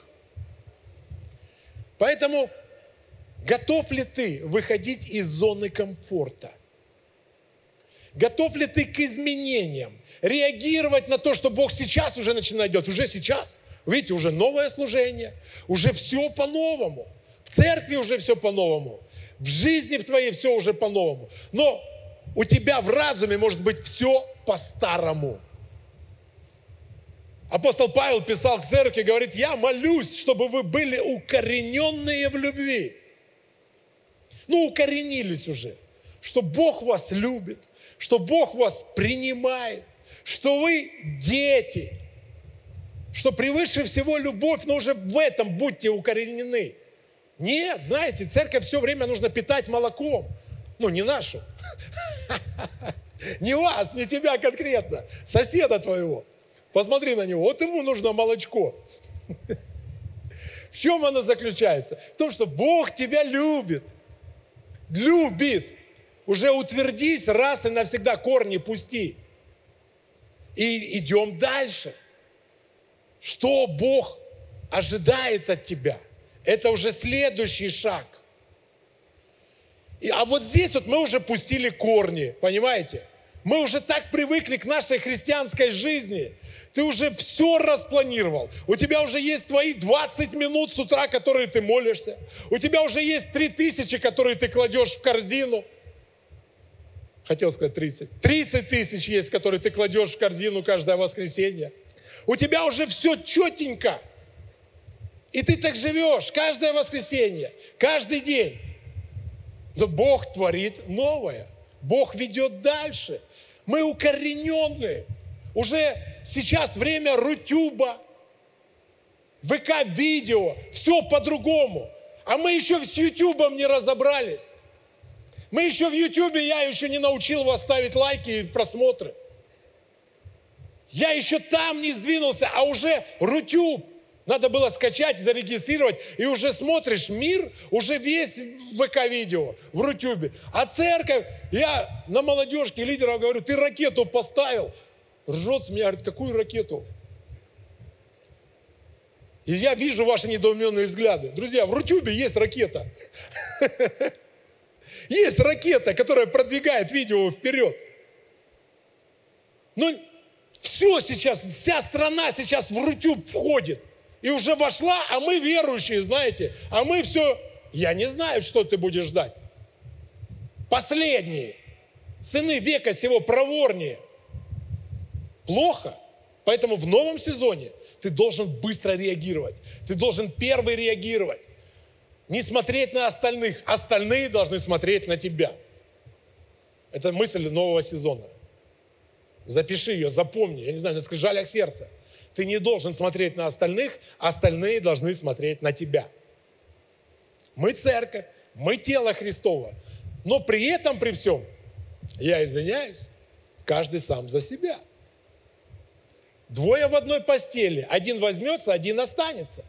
Поэтому готов ли ты выходить из зоны комфорта? Готов ли ты к изменениям? Реагировать на то, что Бог сейчас уже начинает делать? Уже сейчас. Видите, уже новое служение, уже все по-новому. В церкви уже все по-новому. В жизни в твоей все уже по-новому. Но у тебя в разуме может быть все по-старому. Апостол Павел писал к церкви, говорит: я молюсь, чтобы вы были укорененные в любви. Ну, укоренились уже. Что Бог вас любит, что Бог вас принимает, что вы дети, что превыше всего любовь, но уже в этом будьте укоренены. Нет, знаете, церковь все время нужно питать молоком. Ну, не нашу. Не вас, не тебя конкретно, соседа твоего. Посмотри на него, вот ему нужно молочко. В чем оно заключается? В том, что Бог тебя любит. Любит. Уже утвердись раз и навсегда, корни пусти. И идем дальше. Что Бог ожидает от тебя? Это уже следующий шаг. А вот здесь вот мы уже пустили корни, понимаете? Мы уже так привыкли к нашей христианской жизни. Ты уже все распланировал. У тебя уже есть твои 20 минут с утра, которые ты молишься. У тебя уже есть 3000, которые ты кладешь в корзину. Хотел сказать 30. 30 тысяч есть, которые ты кладешь в корзину каждое воскресенье. У тебя уже все четенько. И ты так живешь каждое воскресенье, каждый день. Но Бог творит новое. Бог ведет дальше. Мы укорененные. Уже сейчас время Рутюба, ВК-видео, все по-другому. А мы еще с Ютубом не разобрались. Мы еще в Ютубе, я еще не научил вас ставить лайки и просмотры. Я еще там не сдвинулся, а уже Рутюб. Надо было скачать, зарегистрировать, и уже смотришь мир, уже весь в ВК-видео, в Рутюбе. А церковь, я на молодежке лидерам говорю: ты ракету поставил. Ржет с меня, говорит: какую ракету? И я вижу ваши недоуменные взгляды. Друзья, в Рутюбе есть ракета. Есть ракета, которая продвигает видео вперед. Но все сейчас, вся страна сейчас в Рутюб входит. И уже вошла, а мы верующие, знаете. А мы все, я не знаю, что ты будешь ждать. Последние. Сыны века сего проворнее. Плохо. Поэтому в новом сезоне ты должен быстро реагировать. Ты должен первый реагировать. Не смотреть на остальных. Остальные должны смотреть на тебя. Это мысль нового сезона. Запиши ее, запомни. Я не знаю, на жалях сердца. Ты не должен смотреть на остальных, остальные должны смотреть на тебя. Мы церковь, мы тело Христово. Но при этом, при всем, я извиняюсь, каждый сам за себя. Двое в одной постели. Один возьмется, один останется.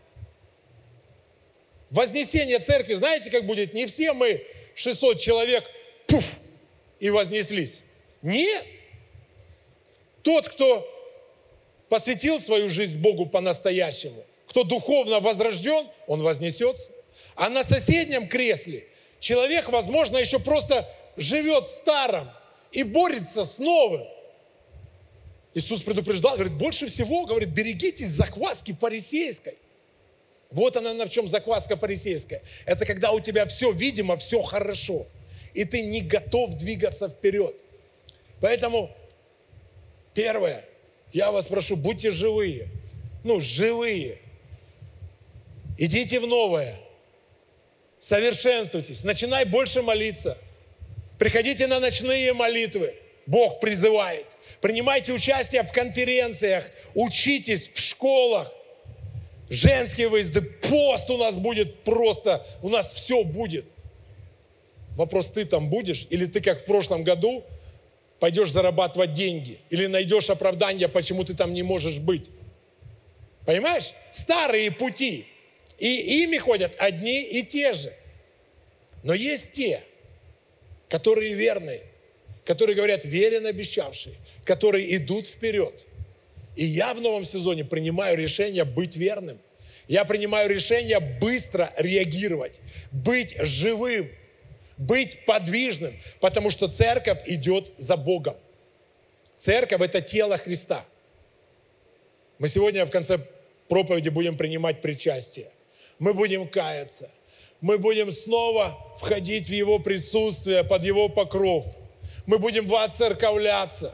Вознесение церкви, знаете, как будет? Не все мы, 600 человек, пуф, и вознеслись. Нет. Тот, кто посвятил свою жизнь Богу по-настоящему, кто духовно возрожден, он вознесется. А на соседнем кресле человек, возможно, еще просто живет в старом и борется с новым. Иисус предупреждал, говорит, больше всего, говорит, берегитесь закваски фарисейской. Вот она в чем закваска фарисейская. Это когда у тебя все видимо, все хорошо. И ты не готов двигаться вперед. Поэтому, первое, я вас прошу, будьте живые. Живые. Идите в новое. Совершенствуйтесь. Начинай больше молиться. Приходите на ночные молитвы. Бог призывает. Принимайте участие в конференциях. Учитесь в школах. Женские выезды. Пост у нас будет просто. У нас все будет. Вопрос, ты там будешь? Или ты, как в прошлом году, пойдешь зарабатывать деньги? Или найдешь оправдание, почему ты там не можешь быть? Понимаешь? Старые пути. И ими ходят одни и те же. Но есть те, которые верные, которые говорят, верен обещавший, которые идут вперед. И я в новом сезоне принимаю решение быть верным. Я принимаю решение быстро реагировать, быть живым, быть подвижным, потому что церковь идет за Богом. Церковь – это тело Христа. Мы сегодня в конце проповеди будем принимать причастие. Мы будем каяться. Мы будем снова входить в Его присутствие, под Его покров. Мы будем воцерковляться.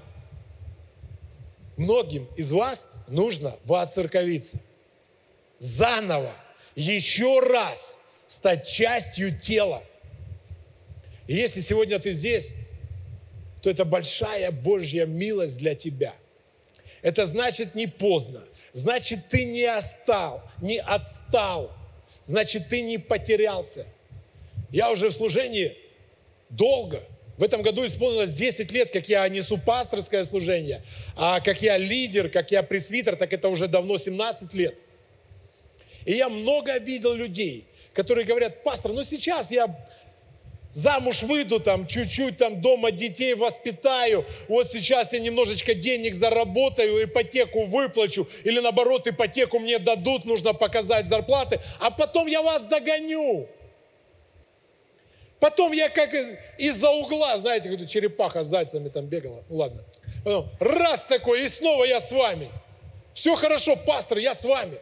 Многим из вас нужно воцерковиться. Заново, еще раз стать частью тела. И если сегодня ты здесь, то это большая Божья милость для тебя. Это значит не поздно. Значит, ты не отстал. Значит, ты не потерялся. Я уже в служении долго. В этом году исполнилось 10 лет, как я несу пасторское служение, а как я лидер, как я пресвитер, так это уже давно 17 лет. И я много видел людей, которые говорят, пастор, сейчас я замуж выйду, чуть-чуть дома детей воспитаю, вот сейчас я немножечко денег заработаю, ипотеку выплачу, или наоборот, ипотеку мне дадут, нужно показать зарплаты, а потом я вас догоню. Потом я как из-за угла, знаете, как черепаха с зайцами бегала, ладно. Потом раз такой, и снова я с вами. Все хорошо, пастор, я с вами.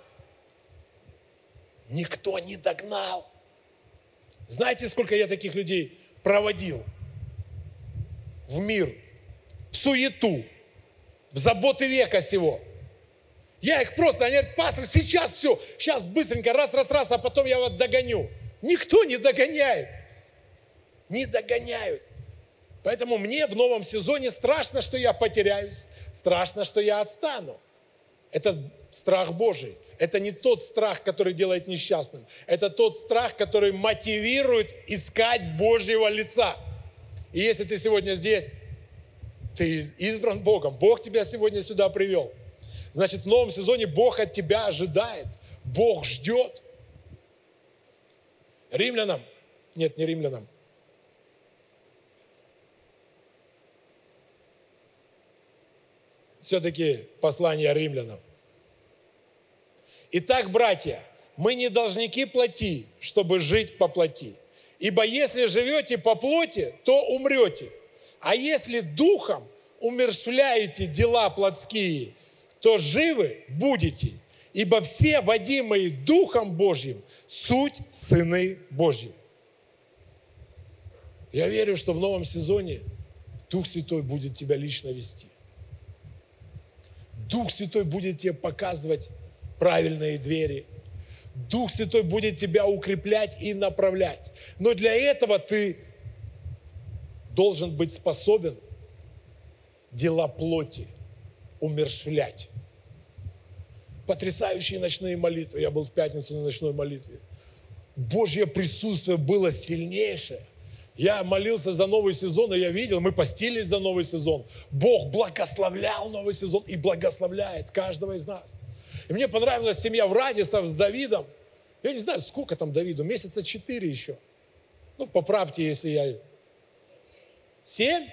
Никто не догнал. Знаете, сколько я таких людей проводил в мир, в суету, в заботы века сего? Я их просто, они говорят, пастор, сейчас все, сейчас быстренько, раз, а потом я вас догоню. Никто не догоняет. Не догоняют. Поэтому мне в новом сезоне страшно, что я потеряюсь, страшно, что я отстану. Это страх Божий. Это не тот страх, который делает несчастным. Это тот страх, который мотивирует искать Божьего лица. И если ты сегодня здесь, ты избран Богом. Бог тебя сегодня сюда привел. Значит, в новом сезоне Бог от тебя ожидает. Бог ждет. Римлянам, нет, не римлянам. Все-таки послание римлянам. Итак, братья, мы не должники плоти, чтобы жить по плоти. Ибо если живете по плоти, то умрете. А если духом умерщвляете дела плотские, то живы будете. Ибо все, водимые Духом Божьим, суть сыны Божьи. Я верю, что в новом сезоне Дух Святой будет тебя лично вести. Дух Святой будет тебе показывать правильные двери. Дух Святой будет тебя укреплять и направлять. Но для этого ты должен быть способен дела плоти умерщвлять. Потрясающие ночные молитвы. Я был в пятницу на ночной молитве. Божье присутствие было сильнейшее. Я молился за новый сезон, и я видел, мы постились за новый сезон. Бог благословлял новый сезон и благословляет каждого из нас. И мне понравилась семья Врадисов с Давидом. Я не знаю, сколько там Давиду, месяца 4 еще. Ну, поправьте, если я... 7?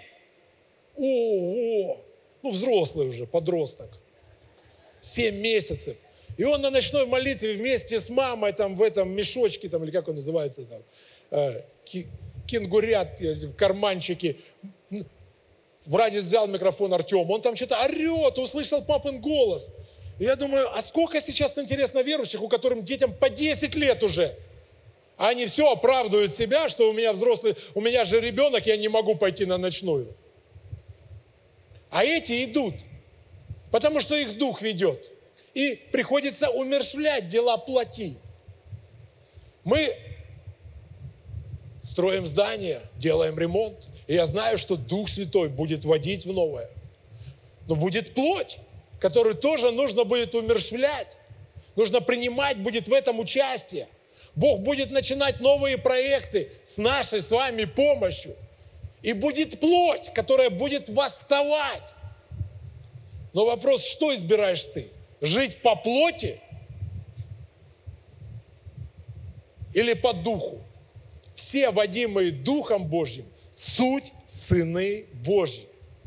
Ого! Ну, взрослый уже, подросток. 7 месяцев. И он на ночной молитве вместе с мамой там в этом мешочке, там, или как он называется, там, кенгурят, карманчики. Врадис взял микрофон Артем, он там что-то орет, услышал папин голос. И я думаю, а сколько сейчас, интересно, верующих, у которых детям по 10 лет уже? А они все оправдывают себя, что у меня взрослый, у меня же ребенок, я не могу пойти на ночную. А эти идут, потому что их дух ведет. И приходится умерщвлять дела плоти. Мы строим здание, делаем ремонт. И я знаю, что Дух Святой будет водить в новое. Но будет плоть, которую тоже нужно будет умерщвлять. Нужно принимать будет в этом участие. Бог будет начинать новые проекты с нашей с вами помощью. И будет плоть, которая будет восставать. Но вопрос, что избираешь ты? Жить по плоти или по духу? Все, водимые Духом Божьим, суть сыны Божьи.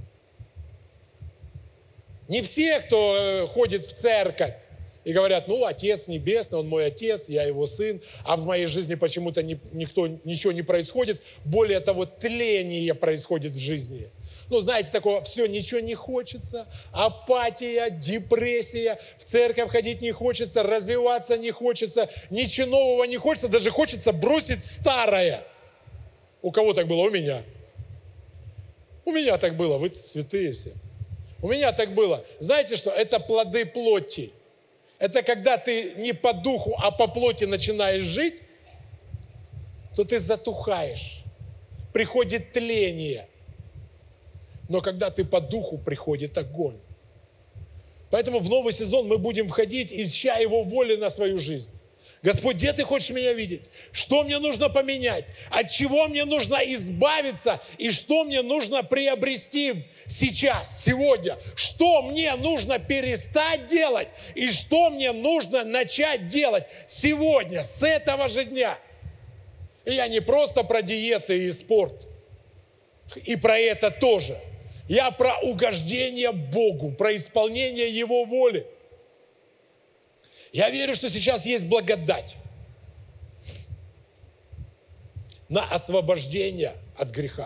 Не все, кто ходит в церковь и говорят, ну, Отец Небесный, Он мой Отец, я Его Сын, а в моей жизни почему-то ничего не происходит. Более того, тление происходит в жизни. Ну, знаете, такого, все, ничего не хочется, апатия, депрессия, в церковь ходить не хочется, развиваться не хочется, ничего нового не хочется, даже хочется бросить старое. У кого так было? У меня. У меня так было, вы святые все. У меня так было. Знаете что? Это плоды плоти. Это когда ты не по духу, а по плоти начинаешь жить, то ты затухаешь. Приходит тление. Но когда ты по духу, приходит огонь. Поэтому в новый сезон мы будем входить, ища Его воли на свою жизнь. Господь, где Ты хочешь меня видеть? Что мне нужно поменять? От чего мне нужно избавиться? И что мне нужно приобрести сейчас, сегодня? Что мне нужно перестать делать? И что мне нужно начать делать сегодня, с этого же дня? И я не просто про диеты и спорт. И про это тоже. Я про угождение Богу, про исполнение Его воли. Я верю, что сейчас есть благодать на освобождение от греха.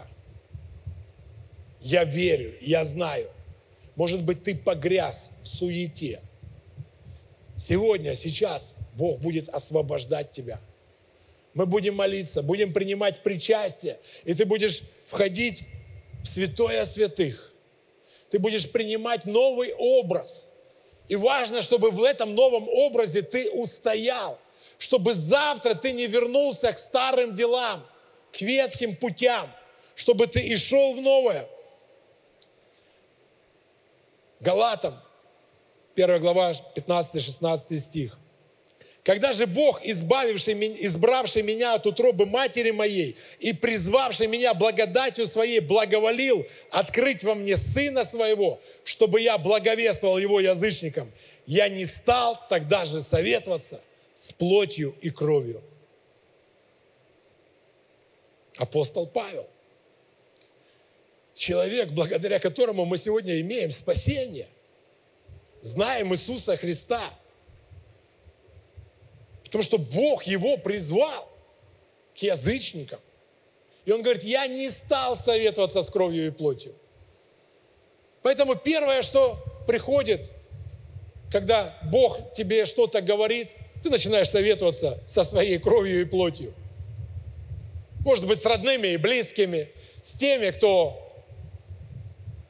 Я верю, я знаю. Может быть, ты погряз в суете. Сегодня, сейчас Бог будет освобождать тебя. Мы будем молиться, будем принимать причастие, и ты будешь входить в святое святых. Ты будешь принимать новый образ. И важно, чтобы в этом новом образе ты устоял, чтобы завтра ты не вернулся к старым делам, к ветхим путям, чтобы ты и шел в новое. Галатам, 1 глава, 15-16 стих. Когда же Бог, избравший меня от утробы матери моей и призвавший меня благодатью своей, благоволил открыть во мне Сына Своего, чтобы я благовествовал Его язычникам, я не стал тогда же советоваться с плотью и кровью. Апостол Павел, человек, благодаря которому мы сегодня имеем спасение, знаем Иисуса Христа, потому что Бог его призвал к язычникам. И он говорит, я не стал советоваться с кровью и плотью. Поэтому первое, что приходит, когда Бог тебе что-то говорит, ты начинаешь советоваться со своей кровью и плотью. Может быть, с родными и близкими, с теми, кто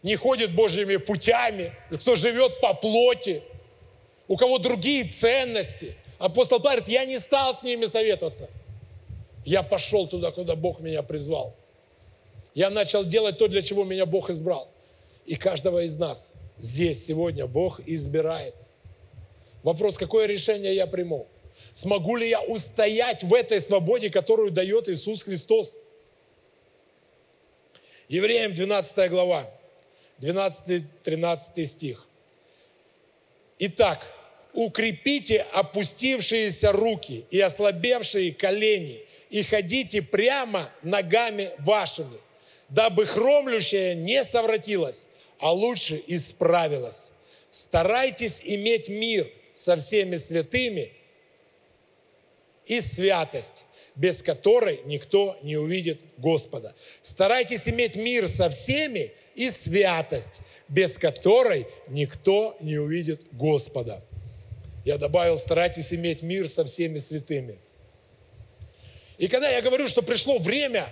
не ходит Божьими путями, кто живет по плоти, у кого другие ценности. Апостол Павел говорит, я не стал с ними советоваться. Я пошел туда, куда Бог меня призвал. Я начал делать то, для чего меня Бог избрал. И каждого из нас здесь сегодня Бог избирает. Вопрос, какое решение я приму? Смогу ли я устоять в этой свободе, которую дает Иисус Христос? Евреям 12 глава, 12-13 стих. Итак, укрепите опустившиеся руки и ослабевшие колени, и ходите прямо ногами вашими, дабы хромлющее не совратилось, а лучше исправилось. Старайтесь иметь мир со всеми святыми и святость, без которой никто не увидит Господа. Старайтесь иметь мир со всеми и святость, без которой никто не увидит Господа. Я добавил, старайтесь иметь мир со всеми святыми. И когда я говорю, что пришло время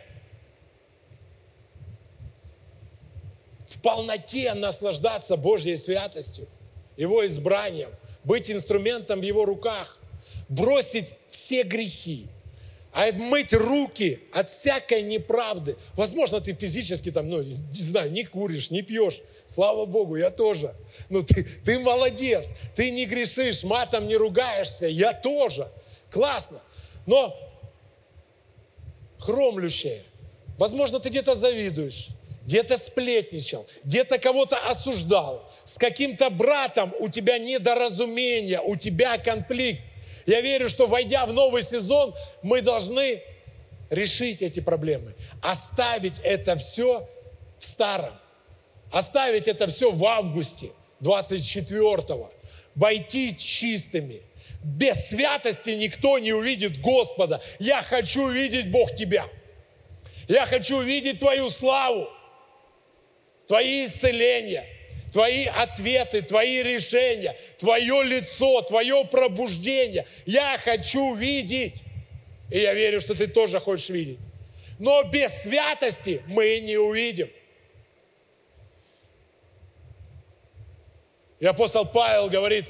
в полноте наслаждаться Божьей святостью, Его избранием, быть инструментом в Его руках, бросить все грехи, отмыть руки от всякой неправды. Возможно, ты физически там, не знаю, не куришь, не пьешь. Слава Богу, я тоже. Ты молодец, ты не грешишь, матом не ругаешься, я тоже. Классно. Но хромлющее. Возможно, ты где-то завидуешь, где-то сплетничал, где-то кого-то осуждал. С каким-то братом у тебя недоразумение, у тебя конфликт. Я верю, что, войдя в новый сезон, мы должны решить эти проблемы. Оставить это все в старом. Оставить это все в августе 24-го. Войти чистыми. Без святости никто не увидит Господа. Я хочу видеть, Бог, Тебя. Я хочу видеть Твою славу, Твои исцеления, Твои ответы, Твои решения, Твое лицо, Твое пробуждение. Я хочу видеть. И я верю, что Ты тоже хочешь видеть. Но без святости мы не увидим. И апостол Павел говорит,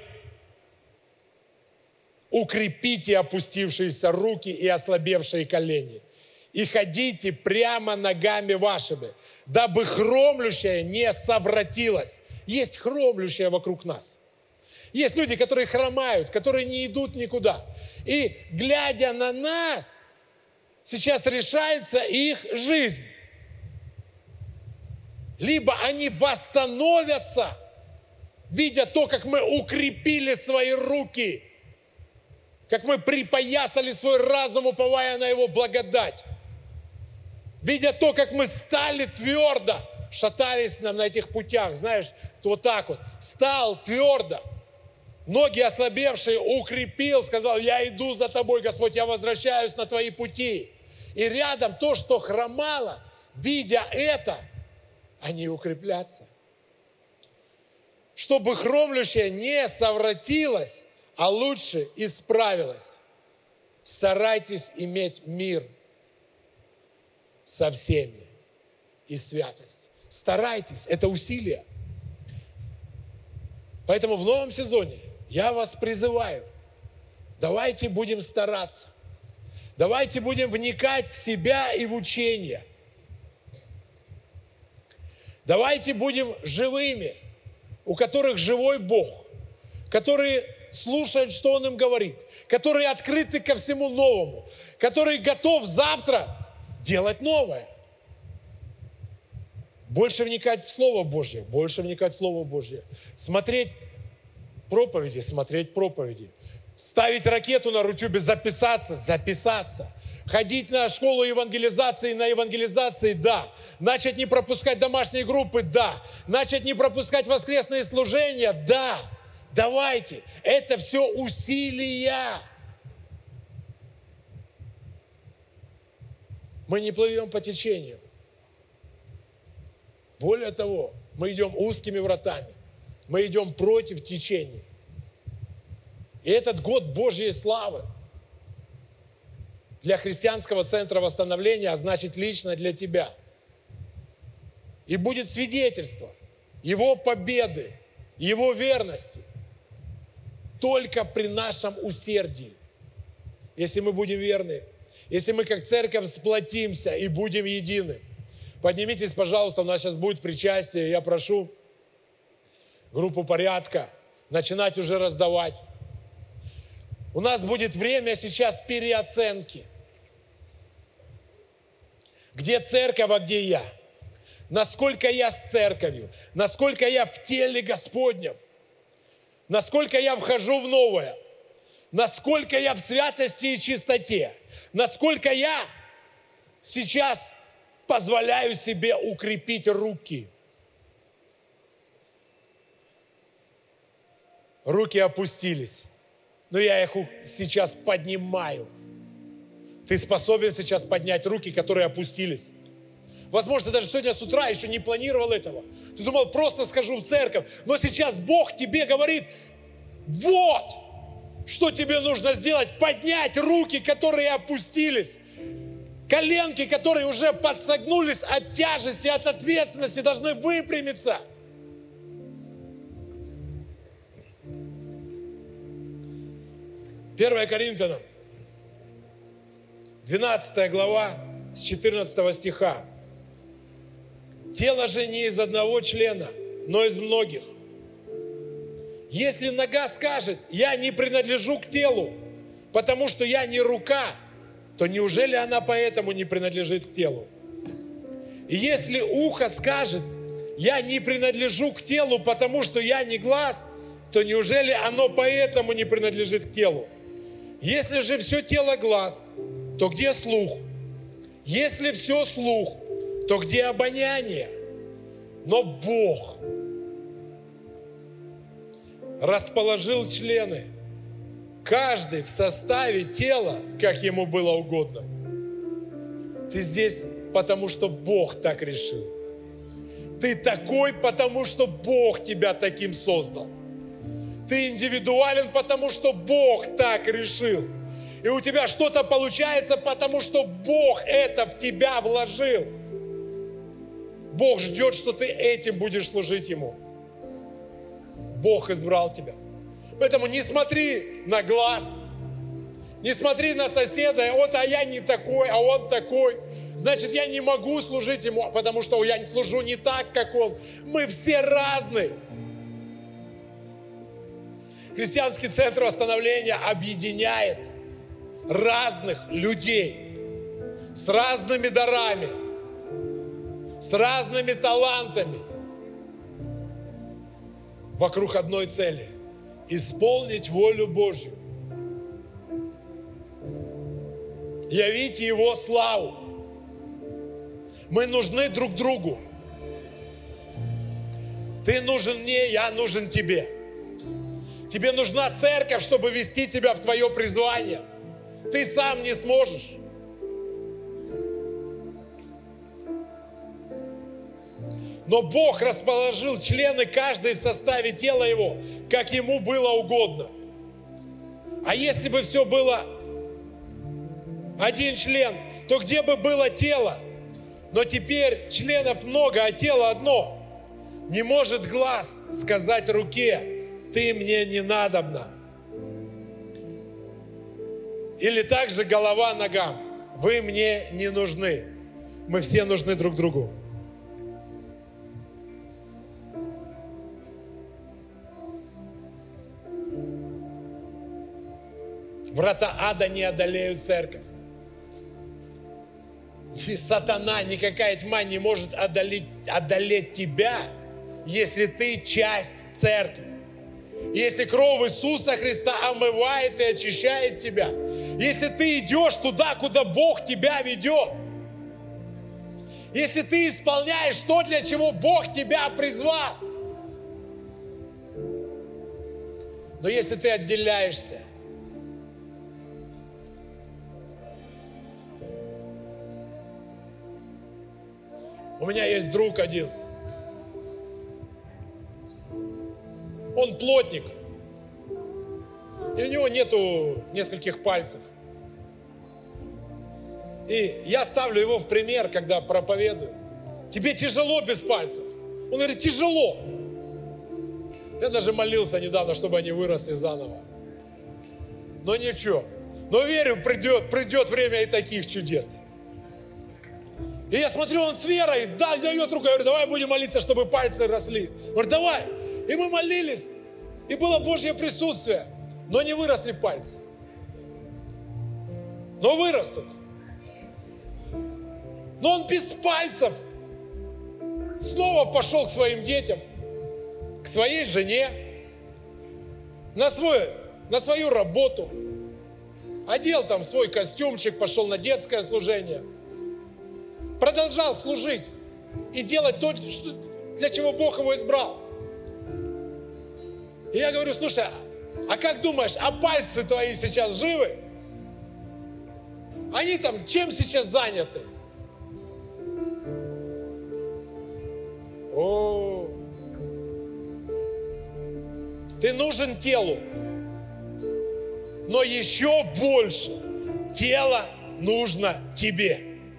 укрепите опустившиеся руки и ослабевшие колени, и ходите прямо ногами вашими, дабы хромлющее не совратилось. Есть хромлющее вокруг нас. Есть люди, которые хромают, которые не идут никуда. И, глядя на нас, сейчас решается их жизнь. Либо они восстановятся, видя то, как мы укрепили свои руки, как мы припоясали свой разум, уповая на Его благодать. Видя то, как мы стали твердо, шатались нам на этих путях, знаешь, вот так вот, стал твердо, ноги ослабевшие, укрепил, сказал, я иду за Тобой, Господь, я возвращаюсь на Твои пути. И рядом то, что хромало, видя это, они укрепляться. Чтобы хромлющее не совратилось, а лучше исправилось. Старайтесь иметь мир со всеми и святость. Старайтесь, это усилие. Поэтому в новом сезоне я вас призываю, давайте будем стараться. Давайте будем вникать в себя и в учение. Давайте будем живыми, у которых живой Бог, которые слушают, что Он им говорит, которые открыты ко всему новому, которые готов завтра делать новое. Больше вникать в Слово Божье, больше вникать в Слово Божье. Смотреть проповеди, ставить ракету на Рутюбе, записаться. Ходить на школу евангелизации, на евангелизации, да. Начать не пропускать домашние группы, да. Начать не пропускать воскресные служения, да. Давайте. Это все усилия. Мы не плывем по течению. Более того, мы идем узкими вратами. Мы идем против течения. И этот год Божьей славы для христианского центра восстановления, а значит лично для тебя. И будет свидетельство Его победы, Его верности только при нашем усердии. Если мы будем верны, если мы как церковь сплотимся и будем едины. Поднимитесь, пожалуйста, у нас сейчас будет причастие. Я прошу группу порядка начинать уже раздавать. У нас будет время сейчас переоценки. Где церковь, а где я? Насколько я с церковью? Насколько я в теле Господнем? Насколько я вхожу в новое? Насколько я в святости и чистоте? Насколько я сейчас позволяю себе укрепить руки? Руки опустились, но я их сейчас поднимаю. Ты способен сейчас поднять руки, которые опустились? Возможно, ты даже сегодня с утра еще не планировал этого. Ты думал, просто скажу в церковь. Но сейчас Бог тебе говорит, вот, что тебе нужно сделать. Поднять руки, которые опустились. Коленки, которые уже подсогнулись от тяжести, от ответственности, должны выпрямиться. Первое Коринфянам, 12 глава, с 14 стиха. Тело же не из одного члена, но из многих. Если нога скажет, я не принадлежу к телу, потому что я не рука, то неужели она поэтому не принадлежит к телу? И если ухо скажет, я не принадлежу к телу, потому что я не глаз, то неужели оно поэтому не принадлежит к телу? Если же все тело глаз, то где слух? Если все слух, то где обоняние? Но Бог расположил члены, каждый в составе тела, как ему было угодно. Ты здесь, потому что Бог так решил. Ты такой, потому что Бог тебя таким создал. Ты индивидуален, потому что Бог так решил. И у тебя что-то получается, потому что Бог это в тебя вложил. Бог ждет, что ты этим будешь служить Ему. Бог избрал тебя. Поэтому не смотри на глаз, не смотри на соседа, вот, а я не такой, а он такой. Значит, я не могу служить Ему, потому что я не служу не так, как Он. Мы все разные. Христианский центр восстановления объединяет разных людей с разными дарами, с разными талантами вокруг одной цели – исполнить волю Божью, явить Его славу. Мы нужны друг другу. Ты нужен мне, я нужен тебе. Тебе нужна церковь, чтобы вести тебя в твое призвание. Ты сам не сможешь. Но Бог расположил члены каждый в составе тела Его, как Ему было угодно. А если бы все было один член, то где бы было тело? Но теперь членов много, а тело одно. Не может глаз сказать руке, ты мне не надобна. Или также голова ногам, вы мне не нужны. Мы все нужны друг другу. Врата ада не одолеют церковь. И сатана, никакая тьма не может одолеть тебя, если ты часть церкви. Если кровь Иисуса Христа омывает и очищает тебя. Если ты идешь туда, куда Бог тебя ведет. Если ты исполняешь то, для чего Бог тебя призвал. Но если ты отделяешься, у меня есть друг один. Он плотник. И у него нету нескольких пальцев. И я ставлю его в пример, когда проповедую. Тебе тяжело без пальцев. Он говорит, тяжело. Я даже молился недавно, чтобы они выросли заново. Но ничего. Но верю, придет время и таких чудес. И я смотрю, он с верой дает руку. Я говорю, давай будем молиться, чтобы пальцы росли. Он говорит, давай. И мы молились. И было Божье присутствие. Но не выросли пальцы. Но вырастут. Но он без пальцев снова пошел к своим детям, к своей жене, на свою работу. Одел там свой костюмчик, пошел на детское служение. Продолжал служить и делать то, для чего Бог его избрал. И я говорю, слушай, а как думаешь, а пальцы твои сейчас живы? Они там чем сейчас заняты? О, ты нужен телу, но еще больше тело нужно тебе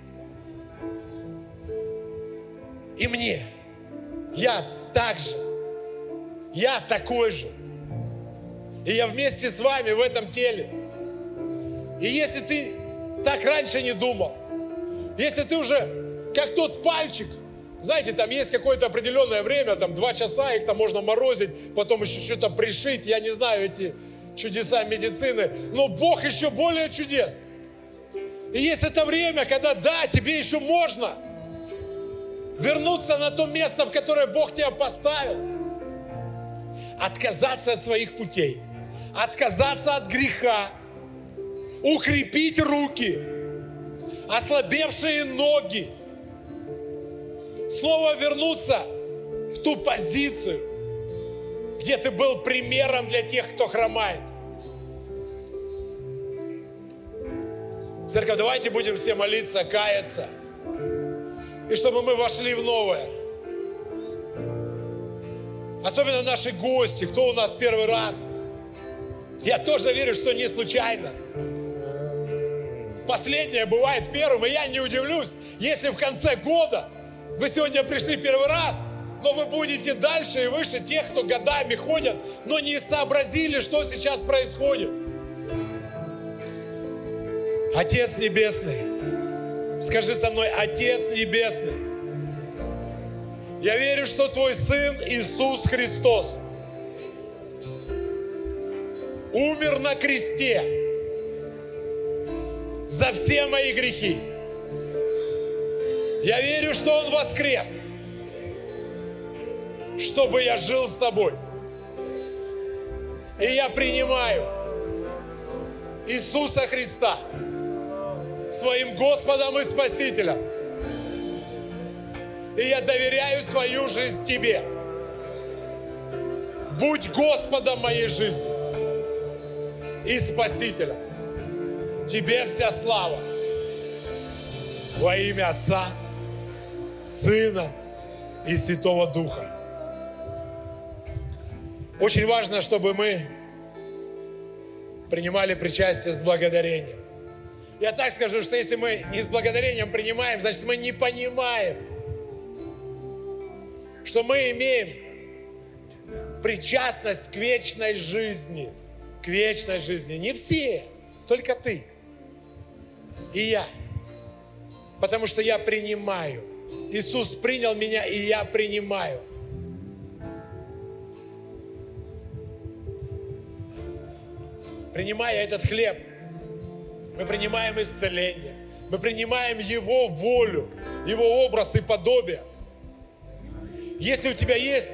и мне. Я так же, я такой же, и я вместе с вами в этом теле. И если ты так раньше не думал, если ты уже как тот пальчик, знаете, там есть какое-то определенное время, там 2 часа, их там можно морозить, потом еще что-то пришить, я не знаю эти чудеса медицины, но Бог еще более чудес. И есть это время, когда, да, тебе еще можно вернуться на то место, в которое Бог тебя поставил, отказаться от своих путей, отказаться от греха, укрепить руки, ослабевшие ноги, снова вернуться в ту позицию, где ты был примером для тех, кто хромает. Церковь, давайте будем все молиться, каяться, и чтобы мы вошли в новое. Особенно наши гости, кто у нас первый раз. Я тоже верю, что не случайно. Последнее бывает первым, и я не удивлюсь, если в конце года вы сегодня пришли первый раз, но вы будете дальше и выше тех, кто годами ходят, но не сообразили, что сейчас происходит. Отец Небесный, скажи со мной, Отец Небесный, я верю, что Твой Сын Иисус Христос умер на кресте за все мои грехи. Я верю, что Он воскрес, чтобы я жил с Тобой. И я принимаю Иисуса Христа своим Господом и Спасителем. И я доверяю свою жизнь Тебе. Будь Господом моей жизни и Спасителем. Тебе вся слава. Во имя Отца, Сына и Святого Духа. Очень важно, чтобы мы принимали причастие с благодарением. Я так скажу, что если мы не с благодарением принимаем, значит, мы не понимаем, что мы имеем причастность к вечной жизни. К вечной жизни. Не все, только ты и я. Потому что я принимаю. Иисус принял меня, и я принимаю. Принимая этот хлеб, мы принимаем исцеление. Мы принимаем Его волю, Его образ и подобие. Если у тебя есть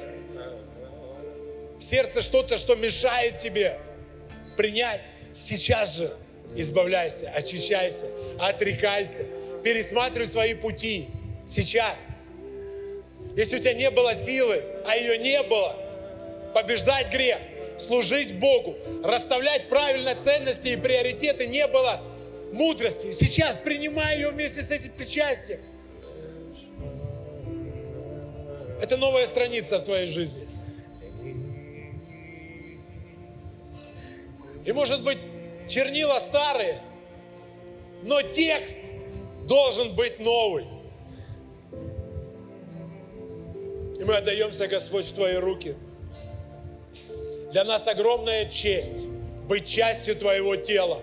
в сердце что-то, что мешает тебе принять, сейчас же избавляйся, очищайся, отрекайся, пересматривай свои пути. Сейчас. Если у тебя не было силы, а ее не было, побеждать грех, служить Богу, расставлять правильно ценности и приоритеты, не было мудрости. Сейчас принимай ее вместе с этим причастием. Это новая страница в твоей жизни. И может быть чернила старые, но текст должен быть новый. И мы отдаемся, Господь, в Твои руки. Для нас огромная честь быть частью Твоего тела.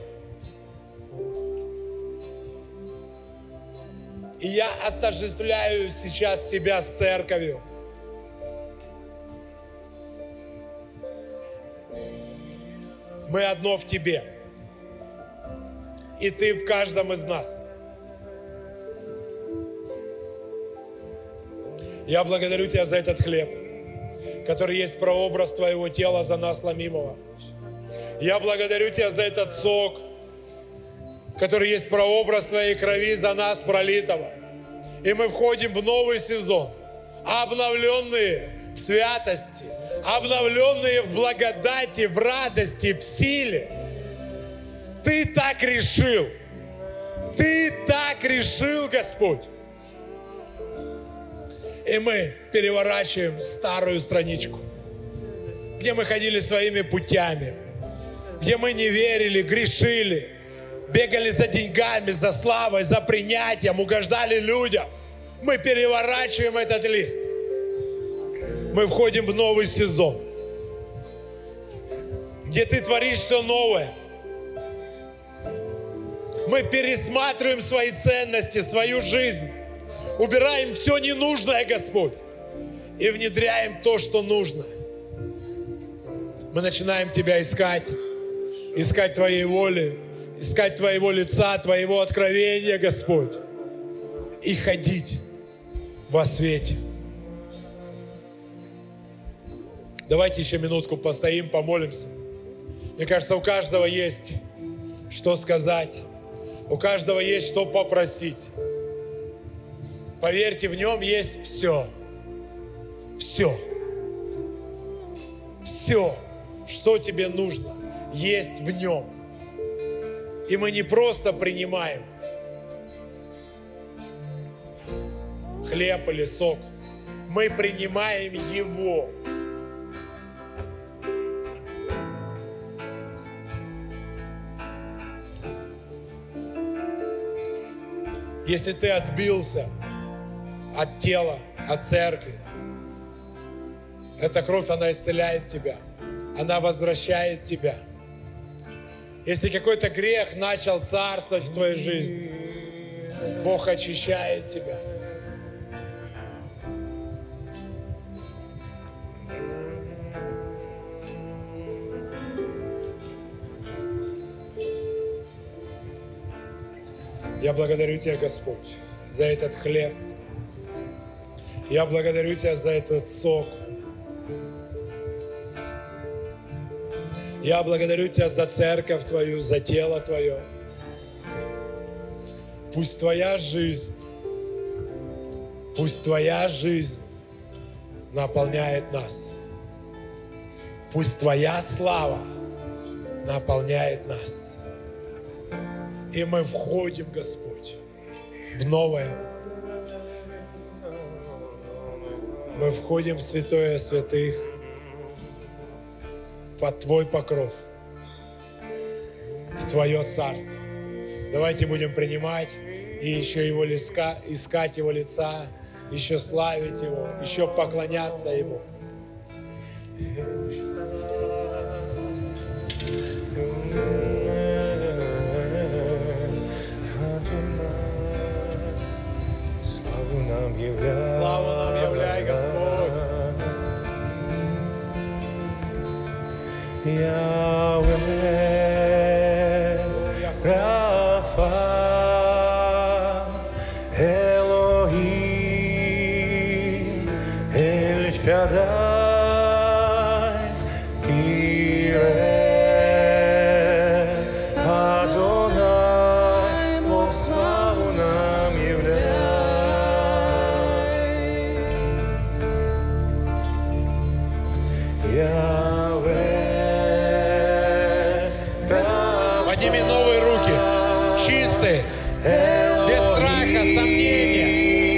И я отождествляю сейчас себя с церковью. Мы одно в Тебе. И Ты в каждом из нас. Я благодарю Тебя за этот хлеб, который есть прообраз Твоего тела за нас ломимого. Я благодарю Тебя за этот сок, который есть прообраз Твоей крови за нас пролитого. И мы входим в новый сезон, обновленные в святости, обновленные в благодати, в радости, в силе. Ты так решил. Ты так решил, Господь. И мы переворачиваем старую страничку, где мы ходили своими путями, где мы не верили, грешили, бегали за деньгами, за славой, за принятием, угождали людям. Мы переворачиваем этот лист. Мы входим в новый сезон, где Ты творишь все новое. Мы пересматриваем свои ценности, свою жизнь. Убираем все ненужное, Господь, и внедряем то, что нужно. Мы начинаем Тебя искать, искать Твоей воли, искать Твоего лица, Твоего откровения, Господь, и ходить во свете. Давайте еще минутку постоим, помолимся. Мне кажется, у каждого есть что сказать, у каждого есть что попросить. Поверьте, в Нем есть все. Все. Все, что тебе нужно, есть в Нем. И мы не просто принимаем хлеб или сок. Мы принимаем Его. Если ты отбился от тела, от церкви, эта кровь, она исцеляет тебя, она возвращает тебя. Если какой-то грех начал царствовать в твоей жизни, Бог очищает тебя. Я благодарю Тебя, Господь, за этот хлеб. Я благодарю Тебя за этот сок. Я благодарю Тебя за церковь Твою, за тело Твое. Пусть Твоя жизнь наполняет нас. Пусть Твоя слава наполняет нас. И мы входим, Господь, в новое. Мы входим в святое святых, под Твой покров, в Твое царство. Давайте будем принимать и еще Его искать Его лица, еще славить Его, еще поклоняться Ему. Славу нам являй, Господь. Яхве, Рафа, Элохим, Эль-Шадай, Ирeh, Адонай, Бог славу нам являй. Подними новые руки, чистые, без страха, сомнения.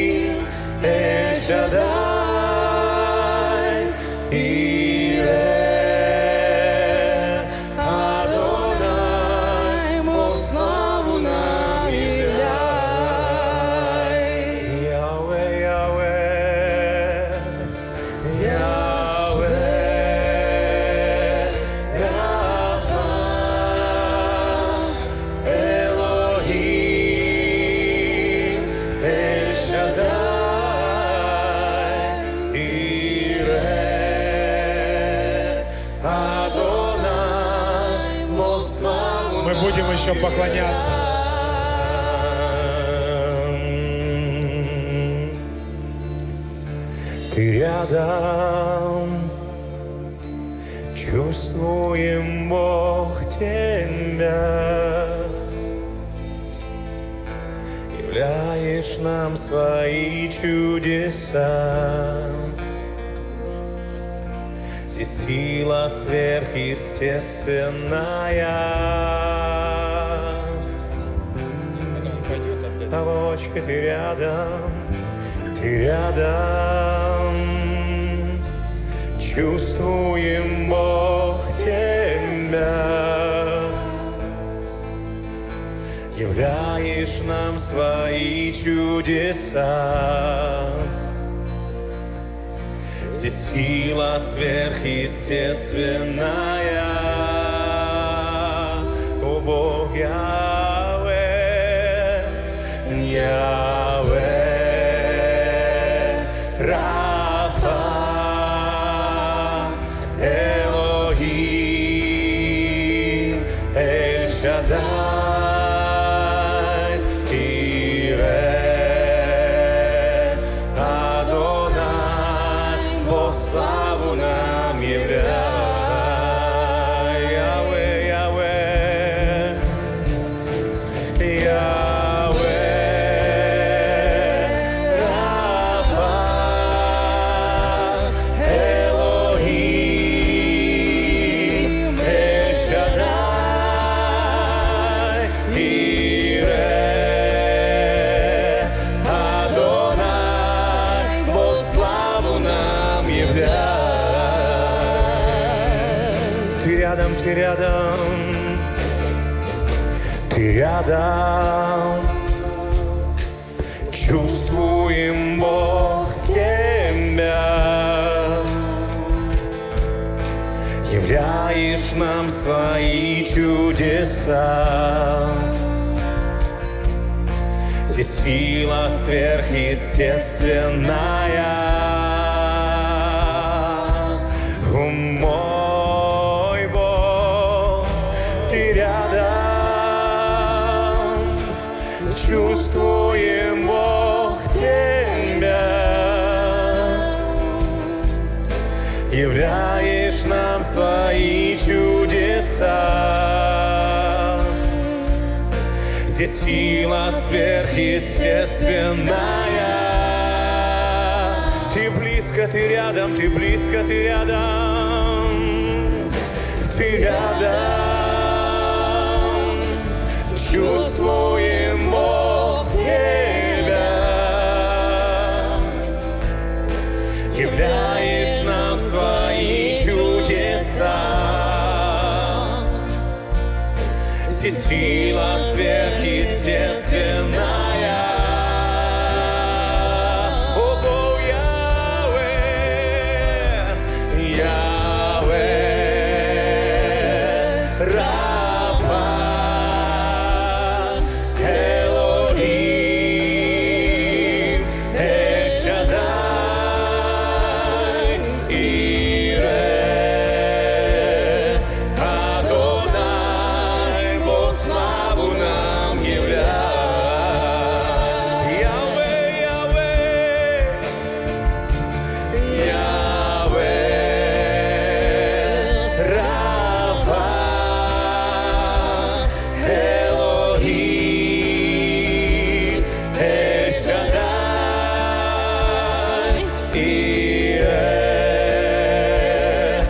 Эль-Шадай, Ирeh, Адонай, Бог славу нам являй. Яхве, Яхве, будем еще поклоняться. Ты рядом, чувствуем, Бог, Тебя. Являешь нам свои чудеса. Здесь сила сверхъестественная. Оболочка, ты рядом, чувствуем, Бог, Тебя. Являешь нам свои чудеса. Здесь сила сверхъестественная. О, Бог, Яхве, Яхве, Рафа, Элохим, Эль-Шаддай, Ире, Адонай, Бог славу нам являй. Яхве, Яхве, Яхве, Рафа, Элохим, Эль-Шаддай, Ире, Адонай, Бог славу нам являй. Ты рядом, ты рядом, ты рядом, чувствуем, Бог, Тебя. Являешь нам свои чудеса. Здесь сила сверхъестественная. О, мой Бог, ты рядом, чувствуем, Бог, Тебя. Являешь нам свои чудеса. Здесь сила сверхъестественная. Ты близко, ты рядом, ты близко, ты рядом. Ты рядом, чувствуем, Бог, Тебя. Являешь нам свои чудеса. Здесь сила сверхъестественная. О, Бог, Яхве, Яхве, Рафа, Элохим, Эль-Шаддай, Ире, Адонай, Бог славу нам являй. Яхве, Яхве, Яхве, Рафа, Элохим, Эль-Шаддай, Ире,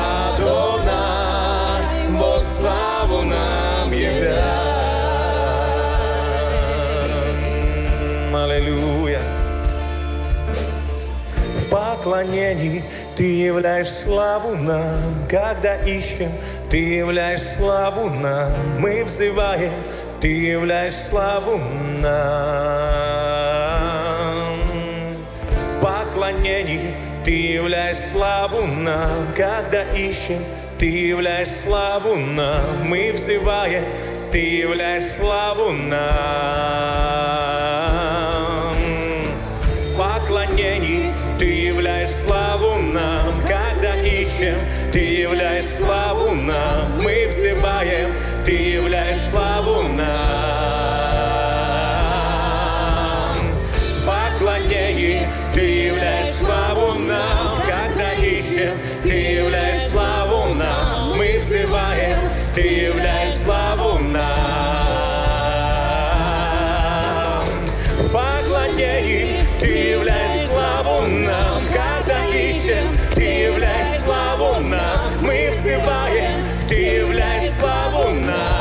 Адонай, Бог славу нам являй. Аллилуйя. В поклонении Ты являешь славу нам, когда ищем, Ты являешь славу нам, мы взываем, Ты являешь славу нам. В поклонении Ты являешь славу нам, когда ищем, Ты являешь славу нам, мы взываем, Ты являешь славу нам. В поклонении Ты являешь славу нам, когда ищем, Ты являешь славу нам, мы взываем, Ты Ты являешь славу нам. В поклонении Ты являешь славу нам. Когда ищем, Ты являешь славу нам. Мы взываем, Ты являешь славу нам. В поклонении Ты являешь славу нам. Когда ищем, Ты являешь славу нам. Мы взываем, Ты являешь славу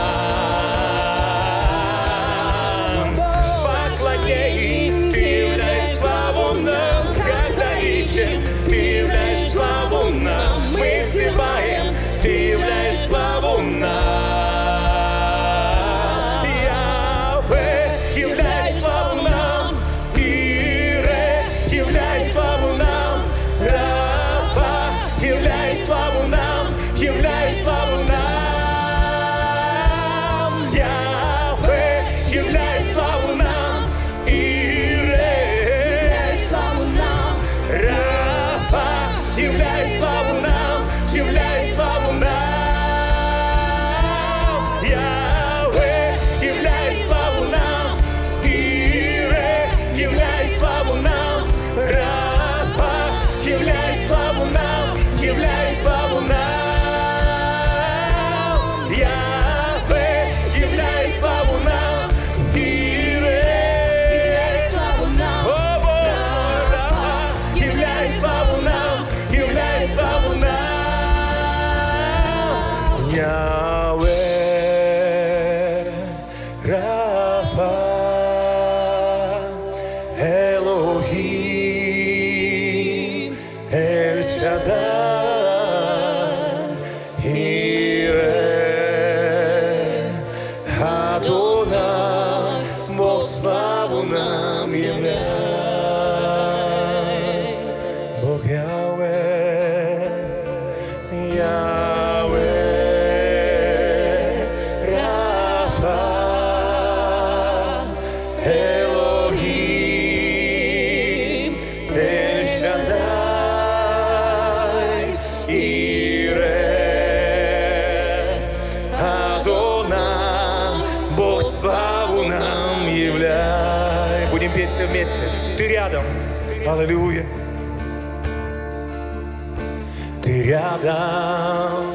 нам. В поклонении Ты являешь славу нам. Когда ищем, Ты являешь славу нам. Мы взываем, Ты являешь славу нам. Яхве, являй славу нам. Ире, являй славу нам. Рафа, являй славу нам. Являй славу нам. Яхве, являй славу нам. Ире, являй славу нам. Рафа, являй славу нам. Являй славу нам. Яхве, являй славу нам. Ире, являй славу нам. Рафа, являй славу нам. Являй славу нам. Яхве, являй славу нам. Ире, являй славу нам. О, Рафа, являй славу нам. Являй славу нам. Яхве, Рафа, Элохим, Эль Шадай, Ире, Адонай, Бог славу нам являй. Бог Яхве, Яхве, Рафа, Элохим, Эль Шадай, Ире, Адонай, Бог славу нам являй. Будем петь все вместе. Ты рядом. Аллилуйя. Ты рядом.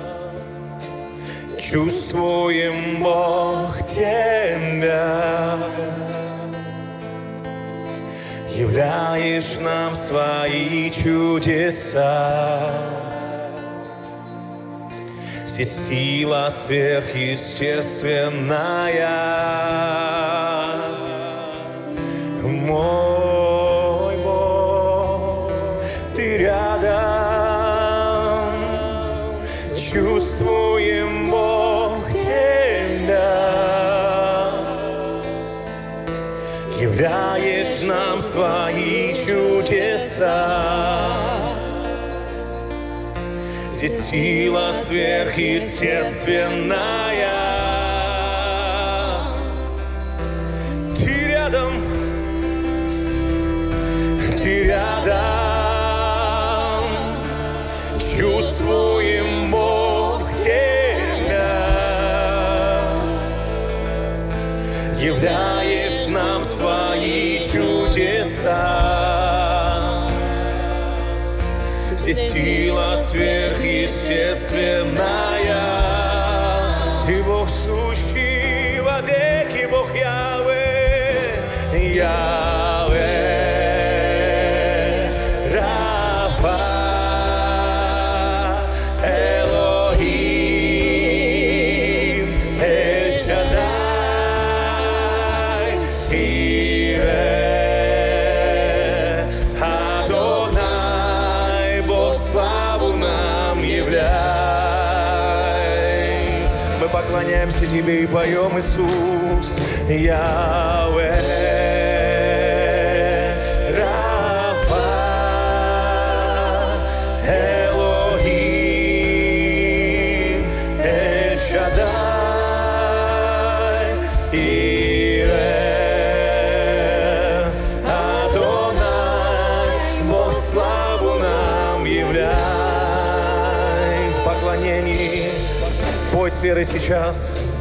Чувствуем, Бог, Тебя. Являешь нам свои чудеса. Здесь сила сверхъестественная. Мой Бог, Ты рядом. Чувствуем, Бог, Тебя. Являешь нам свои чудеса. Здесь сила сверхъестественная. Ты рядом. Ты рядом. Чувствуем, Бог, Тебя. Являешь нам свои чудеса. Здесь сила сверхъестественная. Ты Бог сущий вовеки, Бог Яхве, Яхве, Рафа, Элохим, Эль Шадай, Ире, Адонай, Бог славу нам являй. Мы поклоняемся Тебе и поем, Иисус, Яхве, Рафа, Элохим, Эль Шадай, Ире, Адонай, Бог славу нам являй. В поклонении пой с верой сейчас.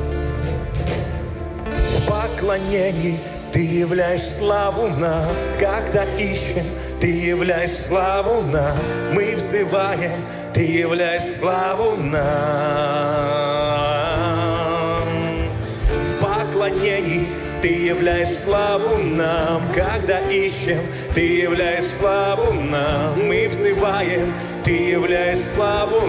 В поклонении Ты являешь славу нам, когда ищем, Ты являешь славу нам, мы взываем, Ты являешь славу нам. В поклонении Ты являешь славу нам, когда ищем, Ты являешь славу нам, мы взываем, Ты являешь славу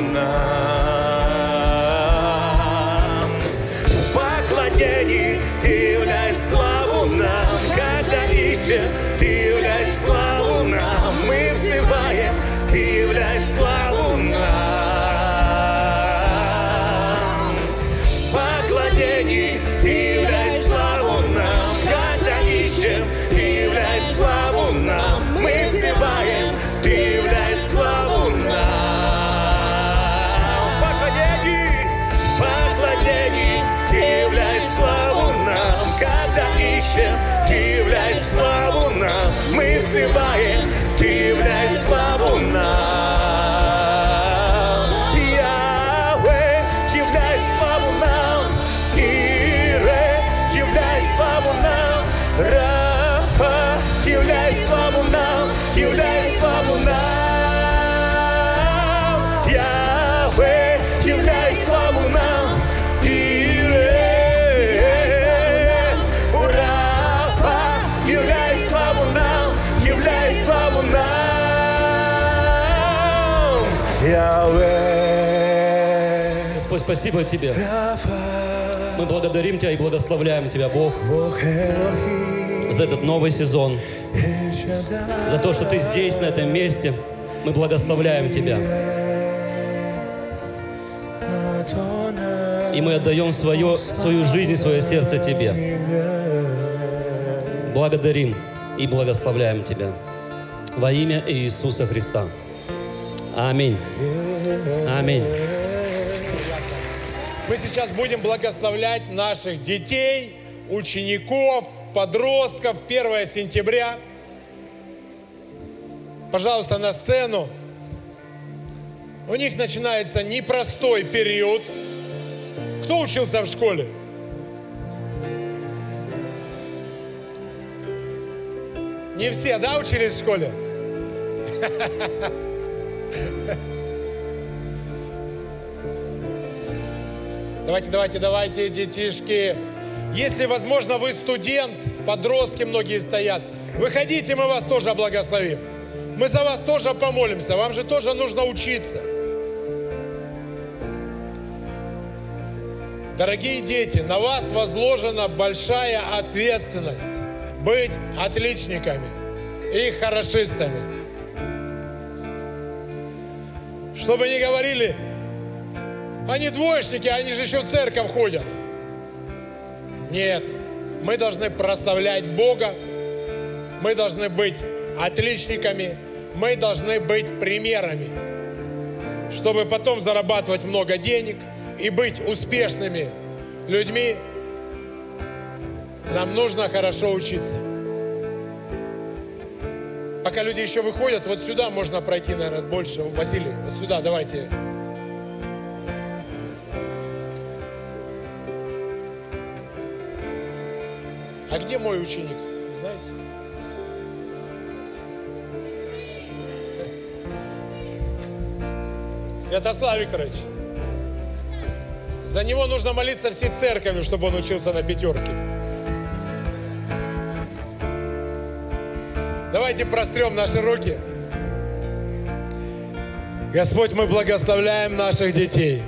нам. В поклонении Ты являешь славу нам, когда ищем, Ты являешь славу нам, мы взываем, Ты являешь славу нам. В поклонении Ты являешь славу нам, когда ищем, Ты являешь славу нам, мы взываем, Ты являешь славу нам. В поклонении Ты являешь славу нам, когда ищем, Ты являешь славу нам, мы взываем, Ты являешь славу нам. Яхве, являешь славу нам, Ире, являешь славу нам, Рафа, являешь славу нам, являешь славу нам. Яхве, являешь славу нам, Ире, Рафа, являешь славу нам, являешь славу нам. Яхве, Господь, спасибо Тебе. Рафа, Мы благодарим Тебя и благословляем Тебя, Бог, Бог Элохим, за этот новый сезон, Эль-Шаддай. за то, что Ты здесь, на этом месте. Мы благословляем Тебя. И мы отдаем свою жизнь и свое сердце Тебе. Благодарим и благословляем Тебя. Во имя Иисуса Христа. Аминь. Аминь. Мы сейчас будем благословлять наших детей, учеников, подростков. 1 сентября. Пожалуйста, на сцену. У них начинается непростой период. Кто учился в школе? Не все, да, учились в школе? Давайте, детишки. Если, возможно, вы студент, подростки многие стоят, выходите, мы вас тоже благословим. Мы за вас тоже помолимся, вам же тоже нужно учиться. Дорогие дети, на вас возложена большая ответственность быть отличниками и хорошистами. Чтобы не говорили, они двоечники, они же еще в церковь ходят. Нет, мы должны прославлять Бога, мы должны быть отличниками, мы должны быть примерами, чтобы потом зарабатывать много денег и быть успешными людьми. Нам нужно хорошо учиться. Пока люди еще выходят, вот сюда можно пройти, наверное, больше. Василий, вот сюда, давайте. А где мой ученик? Знаете? Святослав Викторович. За него нужно молиться всей церковью, чтобы он учился на 5. Давайте прострем наши руки. Господь, мы благословляем наших детей.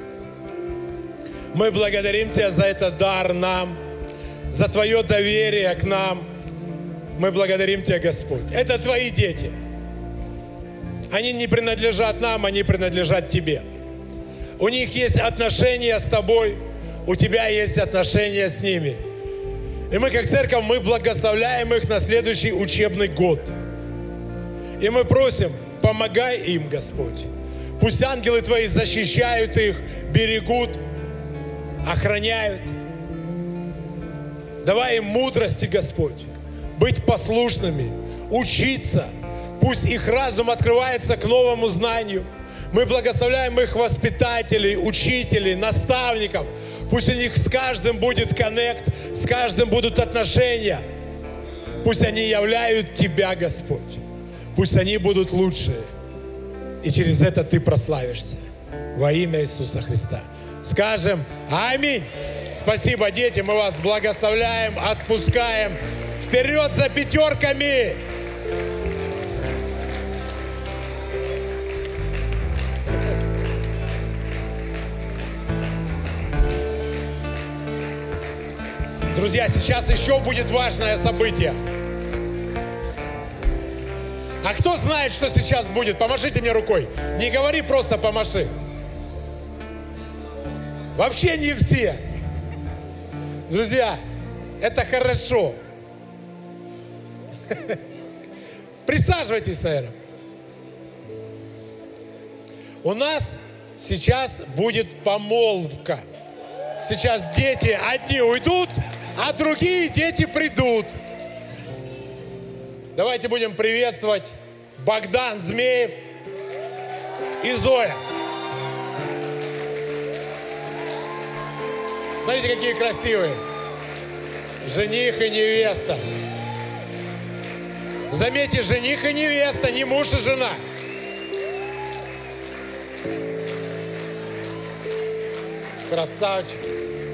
Мы благодарим Тебя за этот дар нам, за Твое доверие к нам. Мы благодарим Тебя, Господь. Это Твои дети. Они не принадлежат нам, они принадлежат Тебе. У них есть отношения с Тобой, у Тебя есть отношения с ними. И мы, как церковь, мы благословляем их на следующий учебный год. И мы просим, помогай им, Господь. Пусть ангелы Твои защищают их, берегут, охраняют. Давай им мудрости, Господь, быть послушными, учиться. Пусть их разум открывается к новому знанию. Мы благословляем их воспитателей, учителей, наставников. Пусть у них с каждым будет коннект, С каждым будут отношения. Пусть они являют Тебя, Господь. Пусть они будут лучшие. И через это Ты прославишься. Во имя Иисуса Христа. Скажем аминь. Спасибо, дети, мы вас благословляем, отпускаем. Вперед за пятерками! Друзья, сейчас еще будет важное событие. А кто знает, что сейчас будет? Помашите мне рукой. Не говори, просто помаши. Вообще не все. Друзья, это хорошо. Присаживайтесь, наверное. У нас сейчас будет помолвка. Сейчас дети одни уйдут, а другие дети придут. Давайте будем приветствовать Богдан Змеев и Зоя. Смотрите, какие красивые. Жених и невеста. Заметьте, жених и невеста, не муж и жена. Красавчик.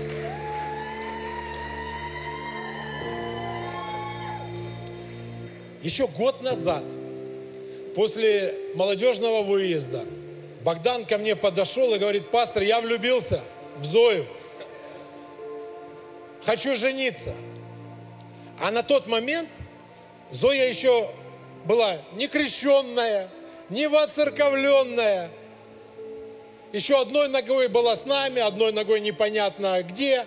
Еще год назад, после молодежного выезда, Богдан ко мне подошел и говорит: пастор, я влюбился в Зою. Хочу жениться. А на тот момент Зоя еще была не крещенная, не воцерковленная. Еще одной ногой была с нами, одной ногой непонятно где.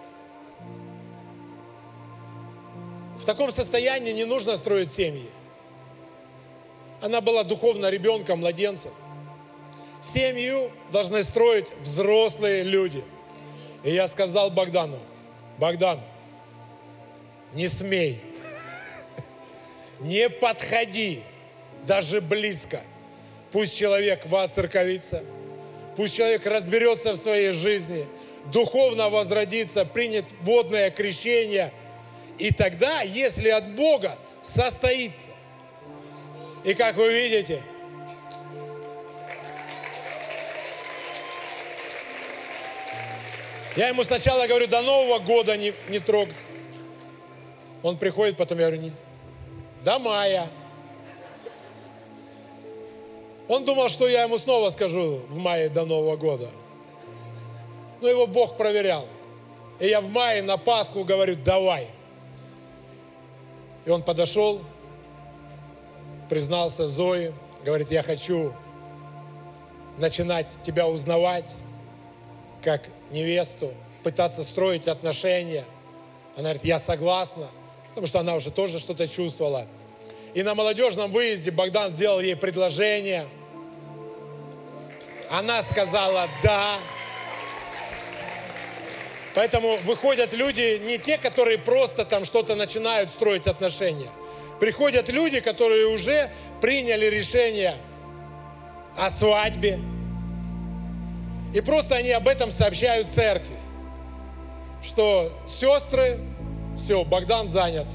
В таком состоянии не нужно строить семьи. Она была духовно ребенком, младенцем. Семью должны строить взрослые люди. И я сказал Богдану: Богдан, не смей, не подходи даже близко. Пусть человек воцерковится, пусть человек разберется в своей жизни, духовно возродится, принят водное крещение. И тогда, если от Бога, состоится. И как вы видите, я ему сначала говорю: до Нового года не трогай. Он приходит, потом я говорю: до мая. Он думал, что я ему снова скажу в мае до Нового года. Но его Бог проверял. И я в мае на Пасху говорю: давай. И он подошел, признался Зое, говорит: я хочу начинать тебя узнавать как невесту, пытаться строить отношения. Она говорит: я согласна, потому что она уже тоже что-то чувствовала. И на молодежном выезде Богдан сделал ей предложение. Она сказала да. Поэтому выходят люди не те, которые просто там что-то начинают строить отношения. Приходят люди, которые уже приняли решение о свадьбе. И просто они об этом сообщают церкви. Что сестры, все, Богдан занят.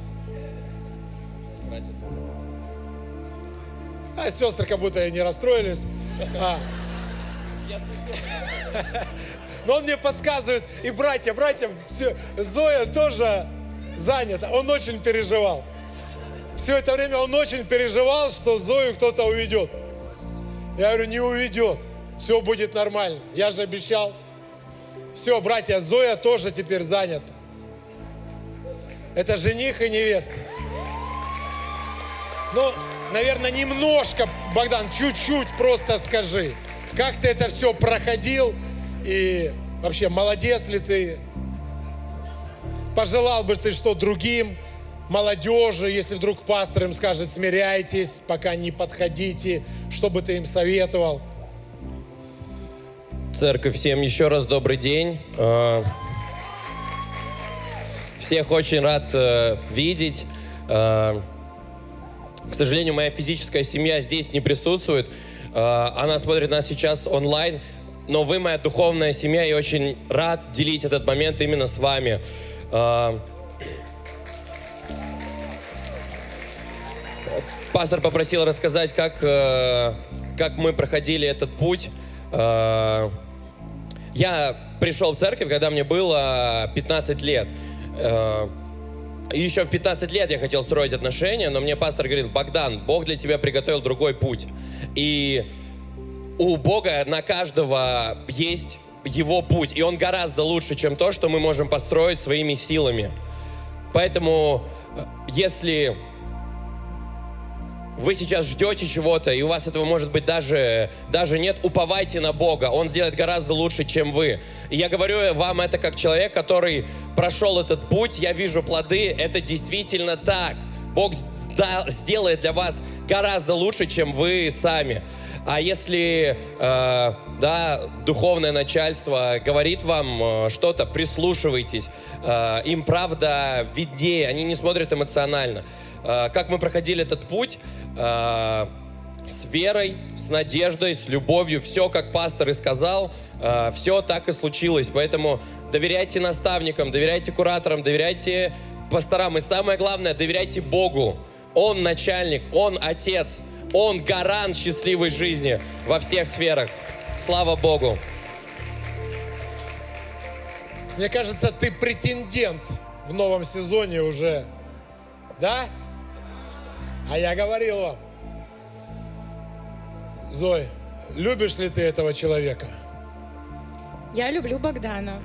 А сестры как будто и не расстроились. Но он мне подсказывает, и братья, все, Зоя тоже занята. Он очень переживал. Все это время он очень переживал, что Зою кто-то уведет. Я говорю: не уведет, все будет нормально. Я же обещал. Все, братья, Зоя тоже теперь занята. Это жених и невеста. Ну, наверное, немножко, Богдан, чуть-чуть просто скажи, как ты это все проходил. И вообще, молодец ли ты? Пожелал бы ты что другим, молодежи, если вдруг пастор им скажет: смиряйтесь, пока не подходите, что бы ты им советовал? Церковь, всем еще раз добрый день. Всех очень рад видеть. К сожалению, моя физическая семья здесь не присутствует. Она смотрит нас сейчас онлайн. Но вы моя духовная семья, и очень рад делить этот момент именно с вами. Пастор попросил рассказать, как мы проходили этот путь. Я пришел в церковь, когда мне было 15 лет. И еще в 15 лет я хотел строить отношения, но мне пастор говорил: Богдан, Бог для тебя приготовил другой путь. И у Бога на каждого есть его путь, и он гораздо лучше, чем то, что мы можем построить своими силами. Поэтому, если вы сейчас ждете чего-то, и у вас этого, может быть, даже нет, уповайте на Бога. Он сделает гораздо лучше, чем вы. И я говорю вам это как человек, который прошел этот путь, я вижу плоды, это действительно так. Бог сделает для вас гораздо лучше, чем вы сами. А если духовное начальство говорит вам что-то, прислушивайтесь. Им правда виднее, они не смотрят эмоционально. Как мы проходили этот путь, с верой, с надеждой, с любовью, все, как пастор и сказал, все так и случилось. Поэтому доверяйте наставникам, доверяйте кураторам, доверяйте пасторам. И самое главное, доверяйте Богу. Он начальник, Он отец, Он гарант счастливой жизни во всех сферах. Слава Богу! Мне кажется, ты претендент в новом сезоне уже. Да? А я говорил вам. Зой, любишь ли ты этого человека? Я люблю Богдана.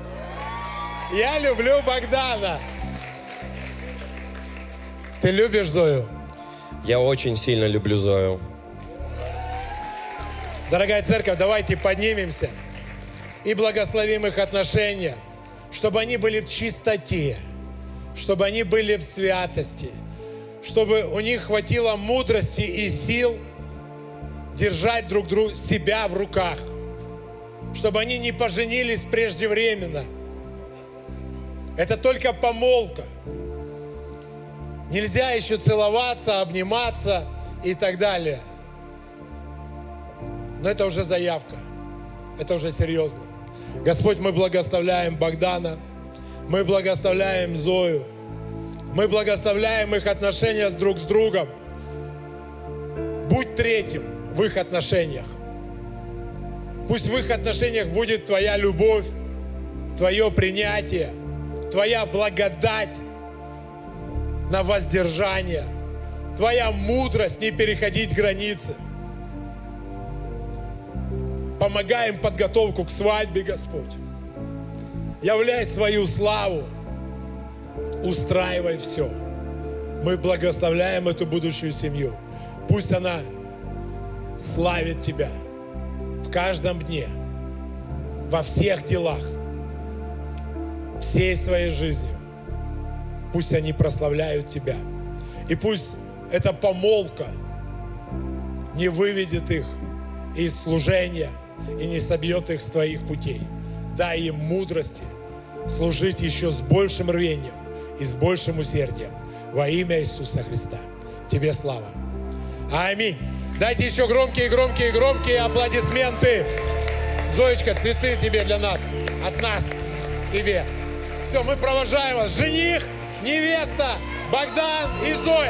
Я люблю Богдана. Ты любишь Зою? Я очень сильно люблю Зою. Дорогая церковь, давайте поднимемся и благословим их отношения, чтобы они были в чистоте, чтобы они были в святости, чтобы у них хватило мудрости и сил держать друг друга, себя в руках, чтобы они не поженились преждевременно. Это только помолвка. Нельзя еще целоваться, обниматься и так далее. Но это уже заявка. Это уже серьезно. Господь, мы благословляем Богдана, мы благословляем Зою, мы благословляем их отношения друг с другом. Будь третьим в их отношениях. Пусть в их отношениях будет Твоя любовь, Твое принятие, Твоя благодать на воздержание, Твоя мудрость не переходить границы. Помогай им подготовку к свадьбе, Господь. Являй свою славу. Устраивай все. Мы благословляем эту будущую семью. Пусть она славит Тебя в каждом дне, во всех делах, всей своей жизнью. Пусть они прославляют Тебя. И пусть эта помолвка не выведет их из служения и не собьет их с Твоих путей. Дай им мудрости служить еще с большим рвением и с большим усердием. Во имя Иисуса Христа. Тебе слава. Аминь. Дайте еще громкие аплодисменты. Зоечка, цветы тебе для нас. От нас тебе. Все, мы провожаем вас. Жених, невеста, Богдан и Зоя.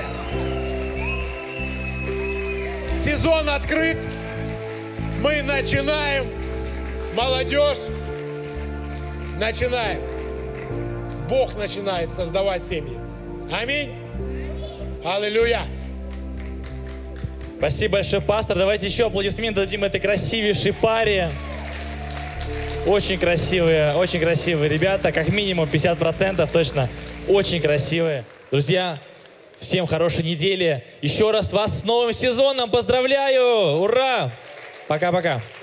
Сезон открыт. Мы начинаем. Молодежь, начинаем. Бог начинает создавать семьи. Аминь. Аллилуйя. Спасибо большое, пастор. Давайте еще аплодисменты дадим этой красивейшей паре. Очень красивые ребята. Как минимум 50% точно. Очень красивые. Друзья, всем хорошей недели. Еще раз вас с новым сезоном поздравляю. Ура! Пока-пока.